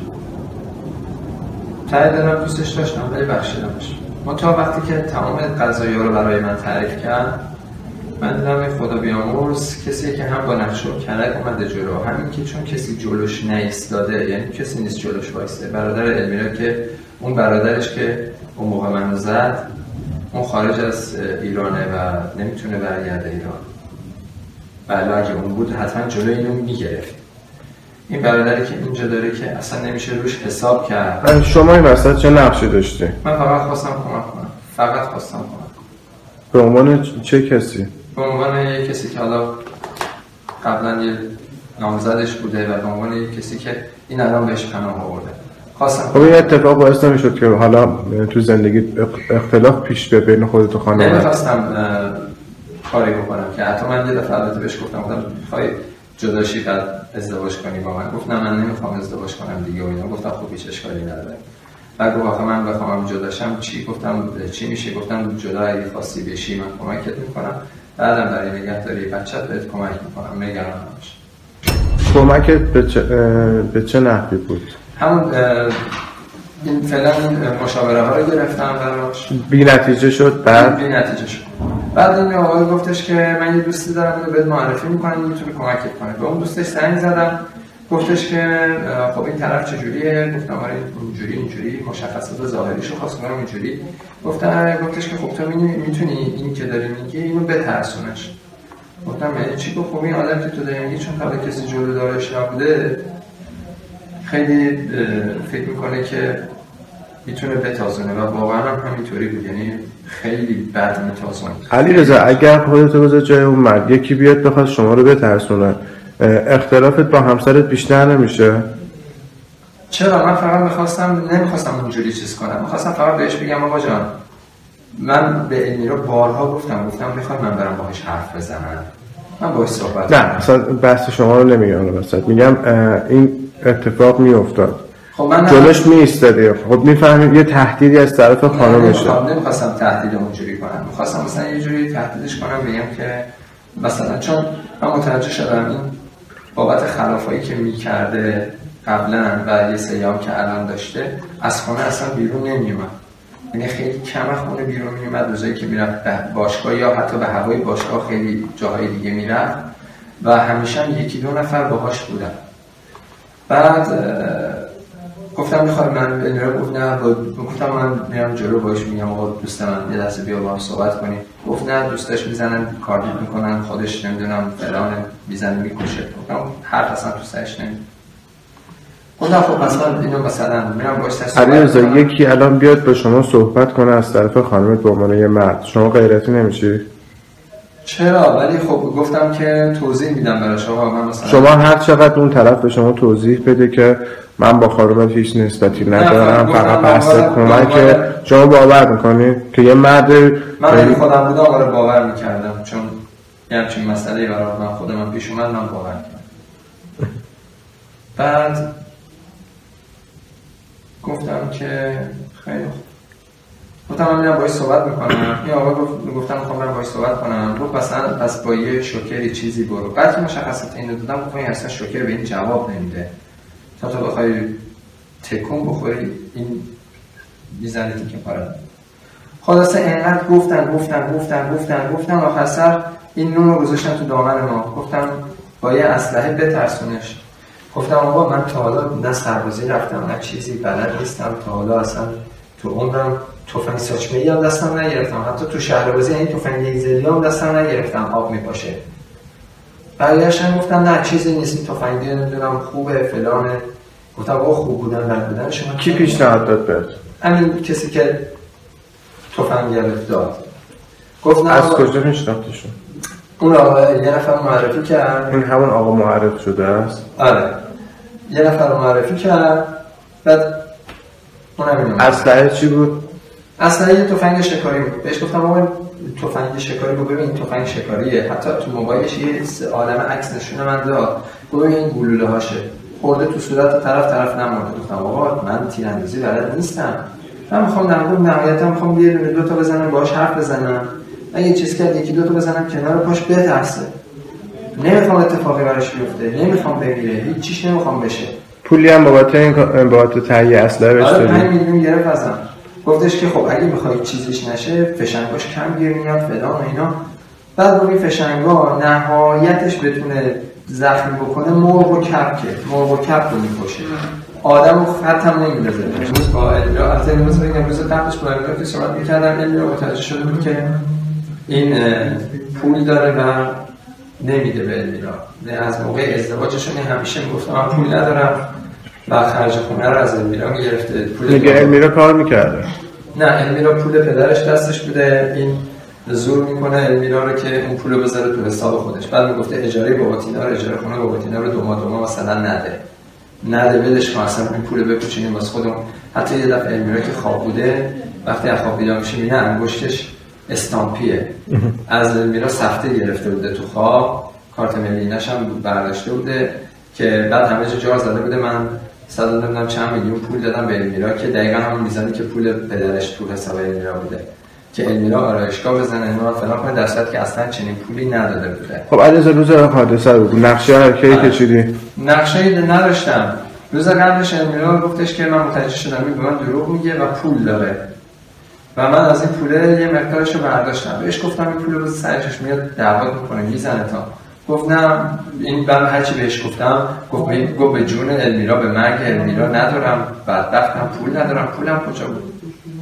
ته دلم دوستش داشتم ولی بخشیدمش. تا وقتی که تمام قضایا رو برای من تعریف کرد، من دیدم خدا بیامرز کسی که هم با نقش و کلک اومده جلو، همین که چون کسی جلوش نایستاده، یعنی کسی نیست جلوش وایسته. برادر المیرا که اون برادرش که اون موقع منو زد، اون خارج از ایرانه و نمیتونه برگرده ایران. بله اگه اون بود حتما جلوی اینو میگرفت. این برادری که اینجا داره که اصلا نمیشه روش حساب کرد. شما این وسط چه نقشی داشتی؟ من فقط خواستم کمک کنم. فقط خواستم کمک کنم. به عنوان چه کسی؟ به عنوان یک کسی که حالا قبلا یه نامزدش بوده و به عنوان یک کسی که این الان بهش پناه آورده. خواستم. خب این اتفاق باعث نمیشد که حالا تو زندگی اختلاف پیش بیاد بین خودت و خانواده؟ نمیخواستم کاری بکنم که حتی من یه دفعه البته بهش گفتم میخوای جداشی بعد ازدواج کنی با من؟ گفت نه من نمیخوام ازدواج کنم دیگه و اینا. گفتم خب هیچ اشکالی نداره. بعد گفت آخه من بخوام جداشم چی؟ گفتم چی میشه؟ گفتم جدا اگه خواستی بشی من کمکت میکنم، بعدم برای نگهداری بچت بهت کمک میکنم، نگران نباش. کمکت به چه نحوی بود؟ همون این فعلا مشاوره ها رو گرفتم براش. بی نتیجه شد؟ بی نتیجه شد. بعد این آقای گفتش که من یه دوستی دارم اینو بهت معرفی میکنم میتونه کمکت کنه. به اون دوستش زنگ زدم گفتش که خب این طرف چجوریه؟ گفتم آره اینجوری مشخصات ظاهریشو خواست کنم اینجوری. گفتش که خب تو میتونی این که داری میگی اینو بترسونش. گفتم یعنی چی؟ گفت خب این آدم که تو داری میگی چون تا کسی جلو دارش نبوده خیلی فکر میکنه که میتونه بتازونه و واقعا هم همینطوری بود، یعنی خیلی بد میتازونه. علیرضا اگر خودتو بذار جای اون مرد یکی بیاد بخواد شما رو بترسونه اختلافت با همسرت بیشتر نمیشه؟ چرا؟ من فقط نمیخواستم اونجوری چیز کنم. میخواستم فقط بهش بگم آقا جان من به امیرا بارها گفتم میخواد من برم باهاش حرف بزنم، من باهاش صحبت نه اصلا بحث شما رو نمیگم وسط، میگم این اتفاق میافتاد خب من جلوش میایستادی، خب میفهمید یه تهدیدی از طرف خانمشه. نمیخواستم تهدید اونجوری کنم، میخواستم مثلا یه جوری تهدیدش کنم بگم که مثلا چون من متوجه شدم این بابت خلافایی که میکرده قبلا و یه سیام که الان داشته از خونه اصلا بیرون نمیومد، یعنی خیلی کم خونه بیرون میومد. روزایی که میرفت به باشگاه یا حتی به هوای باشگاه خیلی جاهای دیگه میرفت و همیشه هم یکی دو نفر باهاش بودن. بعد گفتم میخوام من گفتم من میرم جلو باش میگم آقا دوست من یه دسته بیا با هم صحبت کنیم. گفت نه دوستاش میزنن کاردیت میکنن خودش نمیدونم فلان میزنه میکشه. گفتم حرف اصلا تو سرش نمیاد. گفتم خب مثلا اینو مثلا میرم باش علیرضا یکی الان بیاد با شما صحبت کنه از طرف خانمت به عنوان یه مرد، شما غیرتی نمیشی؟ چرا؟ ولی خب گفتم که توضیح میدم برای شما. من مثلا شما هر چقدر اون طرف به شما توضیح بده که من با خانمت هیچ نسبتی ندارم فقط بحث کمک، شما باور میکنی که یه مرد؟ من اگه خودم بودم آره باور میکردم، چون یه همچین مسئله‌ای برای من خودم پیش اومد من باور کردم. بعد گفتم که خیلی خوب، گفتم من میرم باهاش صحبت میکنم. این آقا گفتم میخوام برم باهاش صحبت کنم. گفت پس با یه شوکری چیزی برو. بعد که مشخصات اینو دادم گفتم این اصلا شوکر به این جواب نمیده، تا تو بخوای تکون بخوری این میزنه که پاره. خلاصه اینقدر گفتن آخر سر این نون رو گذاشتن تو دامن ما. گفتم با یه اسلحه بترسونش. گفتم آقا من تا حالا نه سربازی رفتم نه چیزی بلد نیستم، تا حالا اصلا تو عمرم تفنگ ساچمه‌ای هم دستم نگرفتم، حتی تو شهربازی این تفنگ لیزری هم دستم نگرفتم آب میپاشه. برگشتن گفتن نه چیزی نیست این تفنگ نمیدونم خوبه فلانه. گفتم آقا خوب بودن بد بودن شما کی پیشنهاد داد بهت؟ همین کسی که تفنگ گرفت داد. گفتم از کجا میشناختیشون؟ اون آقا یه نفر معرفی کرد. این همون آقا معرف شده است؟ آره یه نفر معرفی کرد. بعد اونم اینو اسلحه چی بود؟ اسلحه یه تفنگ شکاری بود. بهش گفتم آقا تفنگ شکاری رو ببین این تفنگ شکاریه، حتی تو موبایلش یه عالمه عکس نشونه من داد. ببین این گلوله هاشه خورده تو صورت طرف نمورده. گفتم آقا من تیراندازی بلد نیستم، من میخوام نهایتا میخوام یه دونه دو تا بزنم باهاش حرف بزنم، اگه چیز کرد یکی دو تا بزنم کنار پاش بترسه، نمیخوام اتفاقی براش بیفته، نمیخوام بمیره، هیچ چیز نمیخوام بشه. پولی هم بابت تهیه اسلحه بهش دادی؟ 5 میلیون گرفت ازم. گفتش که خب اگه میخوای چیزیش نشه فشنگاش کم گیر میاد فلان و اینا. بعد رو این فشنگا نهایتش بتونه زخمی بکنه مرغ و کپ رو میکشه. آدم رو خطم نمیدازه. امروز با المیرا، البته امروز بگم امروز قبلش با المیرا که صحبت میکردم، المیرا متوجه شده بود که این پول داره و نمیده به المیرا. از موقع ازدواجشون همیشه میگفت من پول ندارم و خرج خونه رو از المیرا میگرفته. میگه المیرا کار میکرده؟ نه، المیرا پول پدرش دستش بوده، این زور میکنه المیرا رو که اون پول رو بذاره تو حساب خودش. بعد میگفته اجاره باباتینا رو، اجاره خونه باباتینا رو دو ماه مثلا نده ولش کن، اصلا این پول بپوشونیم واسه خودمون. حتی یه دفعه المیرا که خواب بوده، وقتی از خواب بیدار میشه میبینه انگشتش استامپیه. از المیرا سفته گرفته بوده تو خواب، کارت ملینش هم برداشته بوده که بعد همه جا زده بوده من نمیدونم چند میلیون پول دادم به المیرا که دقیقاً همون میزانی که پول پدرش تو حساب المیرا بوده که المیرا آرایشگاه بزنه اینا فلان کنه، در صورتی که اصلا چنین پولی نداده بوده. خب علیرضا روز حادثه رو نقشه هرکی کشیدی؟ نقشه نداشتم. روز قبلش المیرا گفتش که من متوجه شدم به من دروغ میگه و پول داره و من از این پوله یه مقدارش رو برداشتم. بهش گفتم این پول رو سرش میاد دعوا میکنه میزنه تا. گفت نه، این من هرچی بهش گفتم گفت به جون المیرا به مرگ المیرا ندارم، بدبختم، پول ندارم. پولم کجا بود؟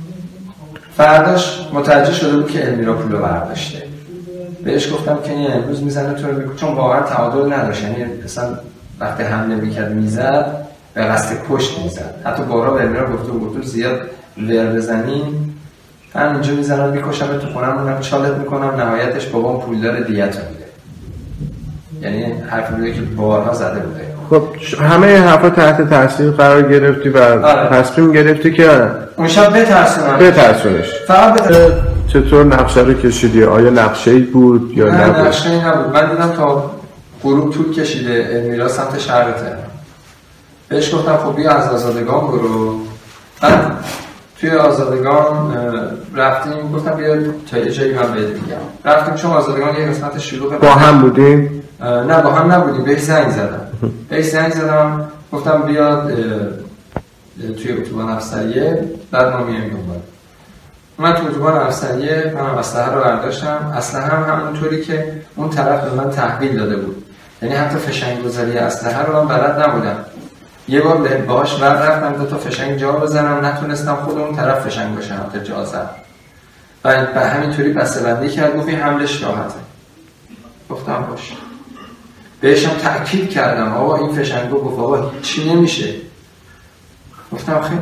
فرداش متوجه شده بود که المیرا پولو برداشته. بهش گفتم که این امروز میزنه تو رو، چون واقعا تعادل نداشت، یعنی اصلا وقتی حمله میکرد میزد به قصد کشت میزد. حتی بارها به المیرا گفت زیاد ور بزنین من اینجا میزنم میکشم تو خونم چالت میکنم، نهایتش بابام پولدار دیت رو میده. یعنی حرفی بوده که بارها زده بوده. خب همه این حرفا تحت تاثیر قرار گرفتی و تصمیم گرفتی که اون شب بترسونش. فقط چطور نقشه رو کشیدی؟ آیا نقشه‌ای بود یا نه؟ نقشه‌ای نبود. من دیدم تا غروب طول کشیده المیرا سمت شهر تهران. بهش گفتم خب بیا از آزادگان برو. بعد توی آزادگان رفتیم، گفتم بیا تا یه جایی من بهت میگم. رفتیم چون آزادگان یه قسمت شلوغه. با هم بودیم؟ نه با هم نبودیم. بهش زنگ زدم گفتم بیاد توی اتوبان افسریه، بعد ما میایم دنبال. من تو اتوبان افسریه من اسلحه رو برداشتم. اسلحه هم همونطوری که اون طرف به من تحویل داده بود، یعنی حتی فشنگ گذاری اسلحه رو من بلد نبودم. یه بار باهاش رفتم دو تا فشنگ جا بزنم، نتونستم خود اون طرف فشنگ باشم تا جا زد و همینطوری بسته‌بندی کرد. گفت این حملش راحته. گفتم باشه. بهشم تأکید کردم آقا این فشنگو. گفت آقا چی نمیشه. گفتم خیلی.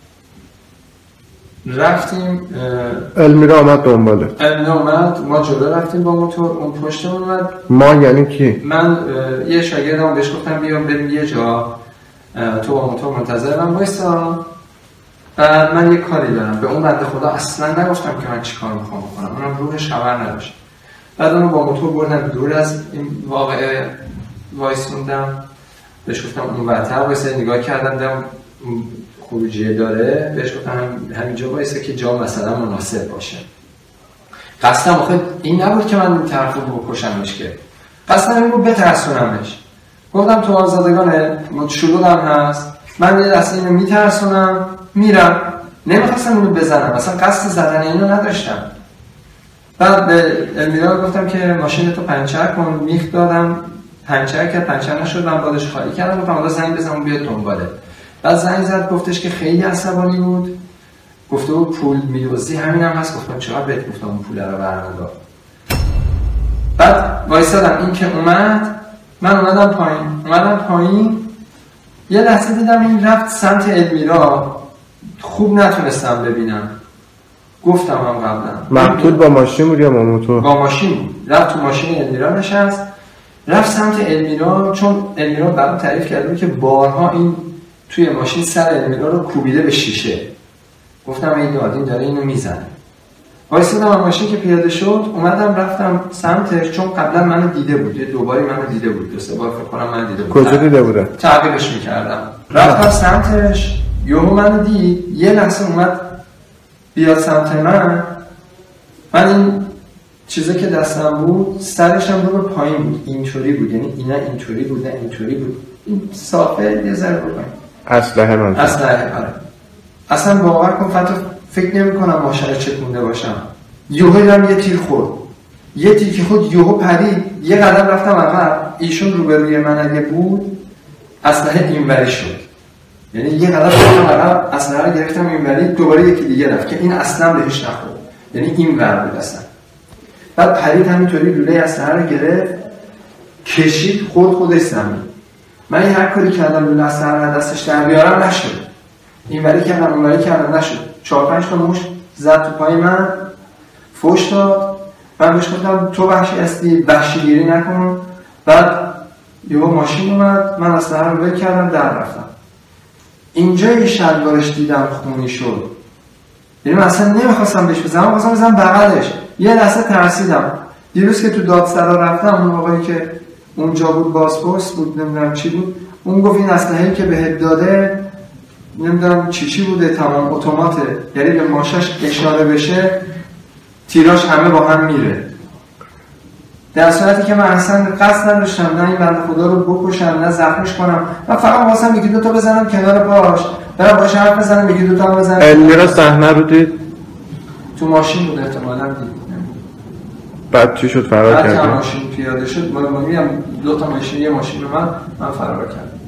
رفتیم المیرا آمد دنباله. ما جلو رفتیم با موتور، اون پشتمون اومد. ما یعنی کی؟ من یه شاگردم بهش گفتم بیام بریم یه جا، تو با موتور منتظر من وایسا، بعد من یه کاری دارم. به اون بنده خدا اصلا نگفتم که من چی کار میخوام بکنم، اونم روحش خبر نداشت. بعد اونو با موتور بردم دور از این واقعه وایسوندم. بهش گفتم اون ورتر وایسا، نگاه کردم دیدم خروجیه داره. بهش گفتم همینجا وایسا که جا مثلا مناسب باشه. قصدم آخه این نبود که من این طرف رو بکشمش، که قصدم این رو بترسونمش. گفتم تو آزادگانه شلوغم هست، من یه دسته اینو میترسونم میرم. نمیخواستم اینو بزنم، اصلا قصد زدن اینو نداشتم. بعد به المیرا گفتم که ماشین تو پنچر کن. میخ دادم، پنچر کرد، پنچر نشد. من بعدش خالی کردم. گفتم حالا زنگ بزنم بیاد دنباله. بعد زنگ زد، گفتش که خیلی عصبانی بود، گفته بود پول میدوزی همینم هست. گفتم چقدر بهت گفتم اون پول رو برنگار. بعد وایسادم این که اومد، من اومدم پایین. یه لحظه دیدم این رفت سمت المیرا، خوب نتونستم ببینم. گفتم هم قبلا مقتول با ماشین بود یا با موتور؟ با ماشین بود. رفت تو ماشین المیرا نشست، رفت سمت المیرا، چون المیرا برام تعریف کرده بود که بارها این توی ماشین سر المیرا رو کوبیده به شیشه. گفتم این دادین داره اینو میزنه. وایسادم ماشین که پیاده شد، اومدم رفتم سمتش، چون قبلا منو دیده بود، یه دوباری منو دیده بود، دو سه بار فکر کنم منو دیده بود. کجا دیده بوده؟ تعقیبش میکردم. رفتم سمتش، یهو منو دید، یه لحظه اومد بیاد سمت من این چیزی که دستم بود سرشم رو به پایین بود، اینطوری بود، یعنی اینا اینطوری بود نه اینطوری بود، این صافه یه ذره رو پایین. اسلحه من آره. اصلا باور کن فتح فکر نمی کنم ماشین چکونده باشم. یهو دیدم یه تیر خورد، یه تیر که خود یهو پرید، یه قدم رفتم عقب. ایشون روبروی من اگه بود اسلحه اینوری شد. یعنی یه قدر خودم عقب اسلحه رو گرفتم اینوری، دوباره یکی دیگه رفت که این اصلا بهش نخورد، یعنی این ور بود اصلا. بعد پرید همینطوری لوله اسلحه رو گرفت کشید خودش زمین. من هر کاری کردم لوله اسلحه رو دستش در بیارم نشد، اینوری کردم اونوری کردم نشد. 4-5 تا مشت زد تو پای من، فوش داد. من بهش گفتم تو وحشی هستی، وحشیگیری نکن. بعد یهو ماشین اومد، من اسلحه رو ول کردم در رفتم. اینجا شلوارش دیدم خونی شد، یعنی من اصلا نمیخواستم بهش بزنم، خواستم بزنم بغلش. یه لحظه ترسیدم. دیروز که تو دادسرا رفتم، اون آقایی که اونجا بود بازپرس بود، نمیدونم چی بود، اون گفت این اسلحه‌ای که بهت داده نمیدونم چی بوده، تمام اتوماته، یعنی به ماشاش اشاره بشه تیراش همه با هم میره. در صورتی که من اصلا قصد نداشتم نه این بنده خدا رو بکشم نه زخمش کنم، من فقط خواستم یکی دو تا بزنم کنار پاش، برم باش حرف بزنم، یکی دو تا بزنم. المیرا صحنه رو دید؟ تو ماشین بود احتمالاً دید. بعد چی شد؟ فرار کردی؟ بعد ماشین پیاده شد، من میگم دو تا ماشین، یه ماشین من فرار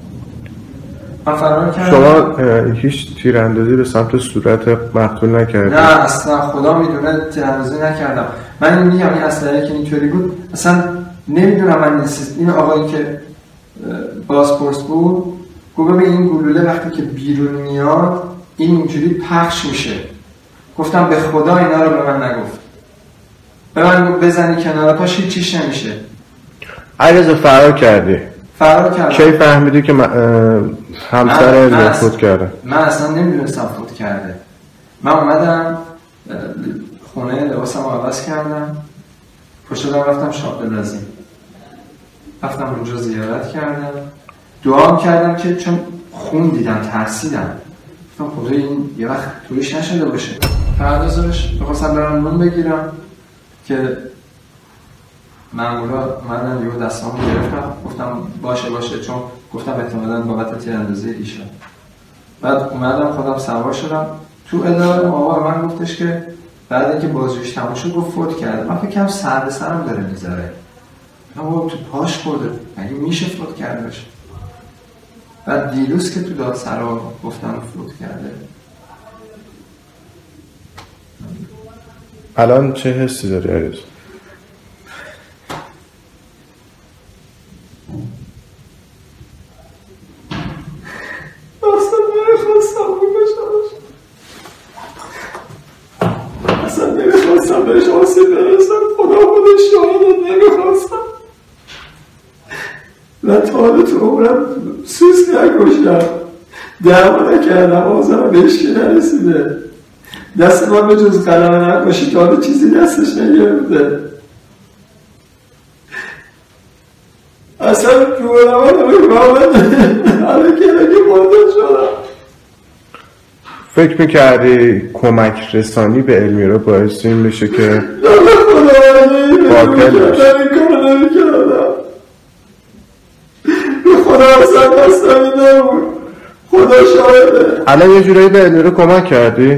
کردم. شما هیچ تیراندازی به سمت صورت مقتول نکردید؟ نه اصلا خدا میدونه تیراندازی نکردم. من میگم این اسلحه‌ای که اینطوری بود اصلا نمیدونم. من این آقایی که بازپرس بود گفت ببین این گلوله وقتی که بیرون میاد این اینجوری پخش میشه. گفتم به خدا اینا رو به من نگفت. به من گفت بزنی کنار پاش هیچیش نمیشه. علیرضا فرار کردی؟ فرار کردم. کی فهمیدی که همسر المیرا فوت کرده؟ من اصلا نمیدونستم فوت کرده. من اومدم خونه لباسم رو عوض کردم، پشت رفتم شاب لازم، رفتم اونجا زیارت کردم، دعا کردم که چون خون دیدم ترسیدم، گفتم خدای این یه وقت تویش نشده باشه. فردازش بخواستم برم نون بگیرم که مامورا اومدن یهو دستامو گرفتم، گفتم باشه چون گفتم احتمالاً بابت تیراندازی ایشان. بعد اومدم خودم سوار شدم تو اداره. آقا من گفتش که بعد اینکه بازجوییش تموم شد گفت فوت کرده. من فکر کنم سر به سرم داره میذاره. من تو پاش خورده، مگه میشه فوت کرده باشه؟ بعد دیروز که تو دادسرا گفتن فوت کرده. الان چه حسی داری علیرضا؟ نمیخواستم بهش آسیب برسم، خدا شاهده نمیخواستم. من تا حالا تو عمرم سوس نکشتم، دعوا نکردم، آزم بهش که نرسیده. دست من به جز قلم نکشی تا حالا چیزی دستش نگرفته. اصلا جوانم حالا که مردن شدم. فکر میکردی کمک رسانی به المیرا باعث این بشه که قاتل بشه؟ خدا اصلا دستم این نبود، خدا شاهده. الان یه جورایی به المیرا کمک کردی؟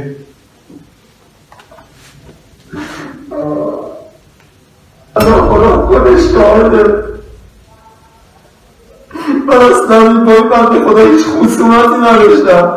الان خدا شاهده. من اصلا این باید خدا هیچ خصومتی نداشتم،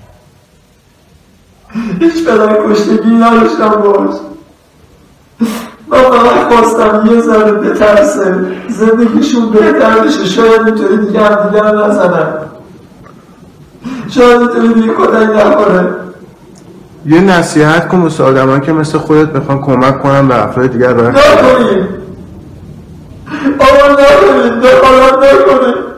هیچ پدر کشتگی نداشتم باش. من فقط خواستم یه ذره بترسه، زندگیشون بهتر بشه، شاید اینطوری دیگه هم دیگه هم نزنن، شاید اینطوری دیگه کتک نخوره. یه نصیحت کن واسه آدمایی که مثل خودت میخوان کمک کنن به افراد دیگر راه نکنید آقا، نکنید، دخالت نکنید.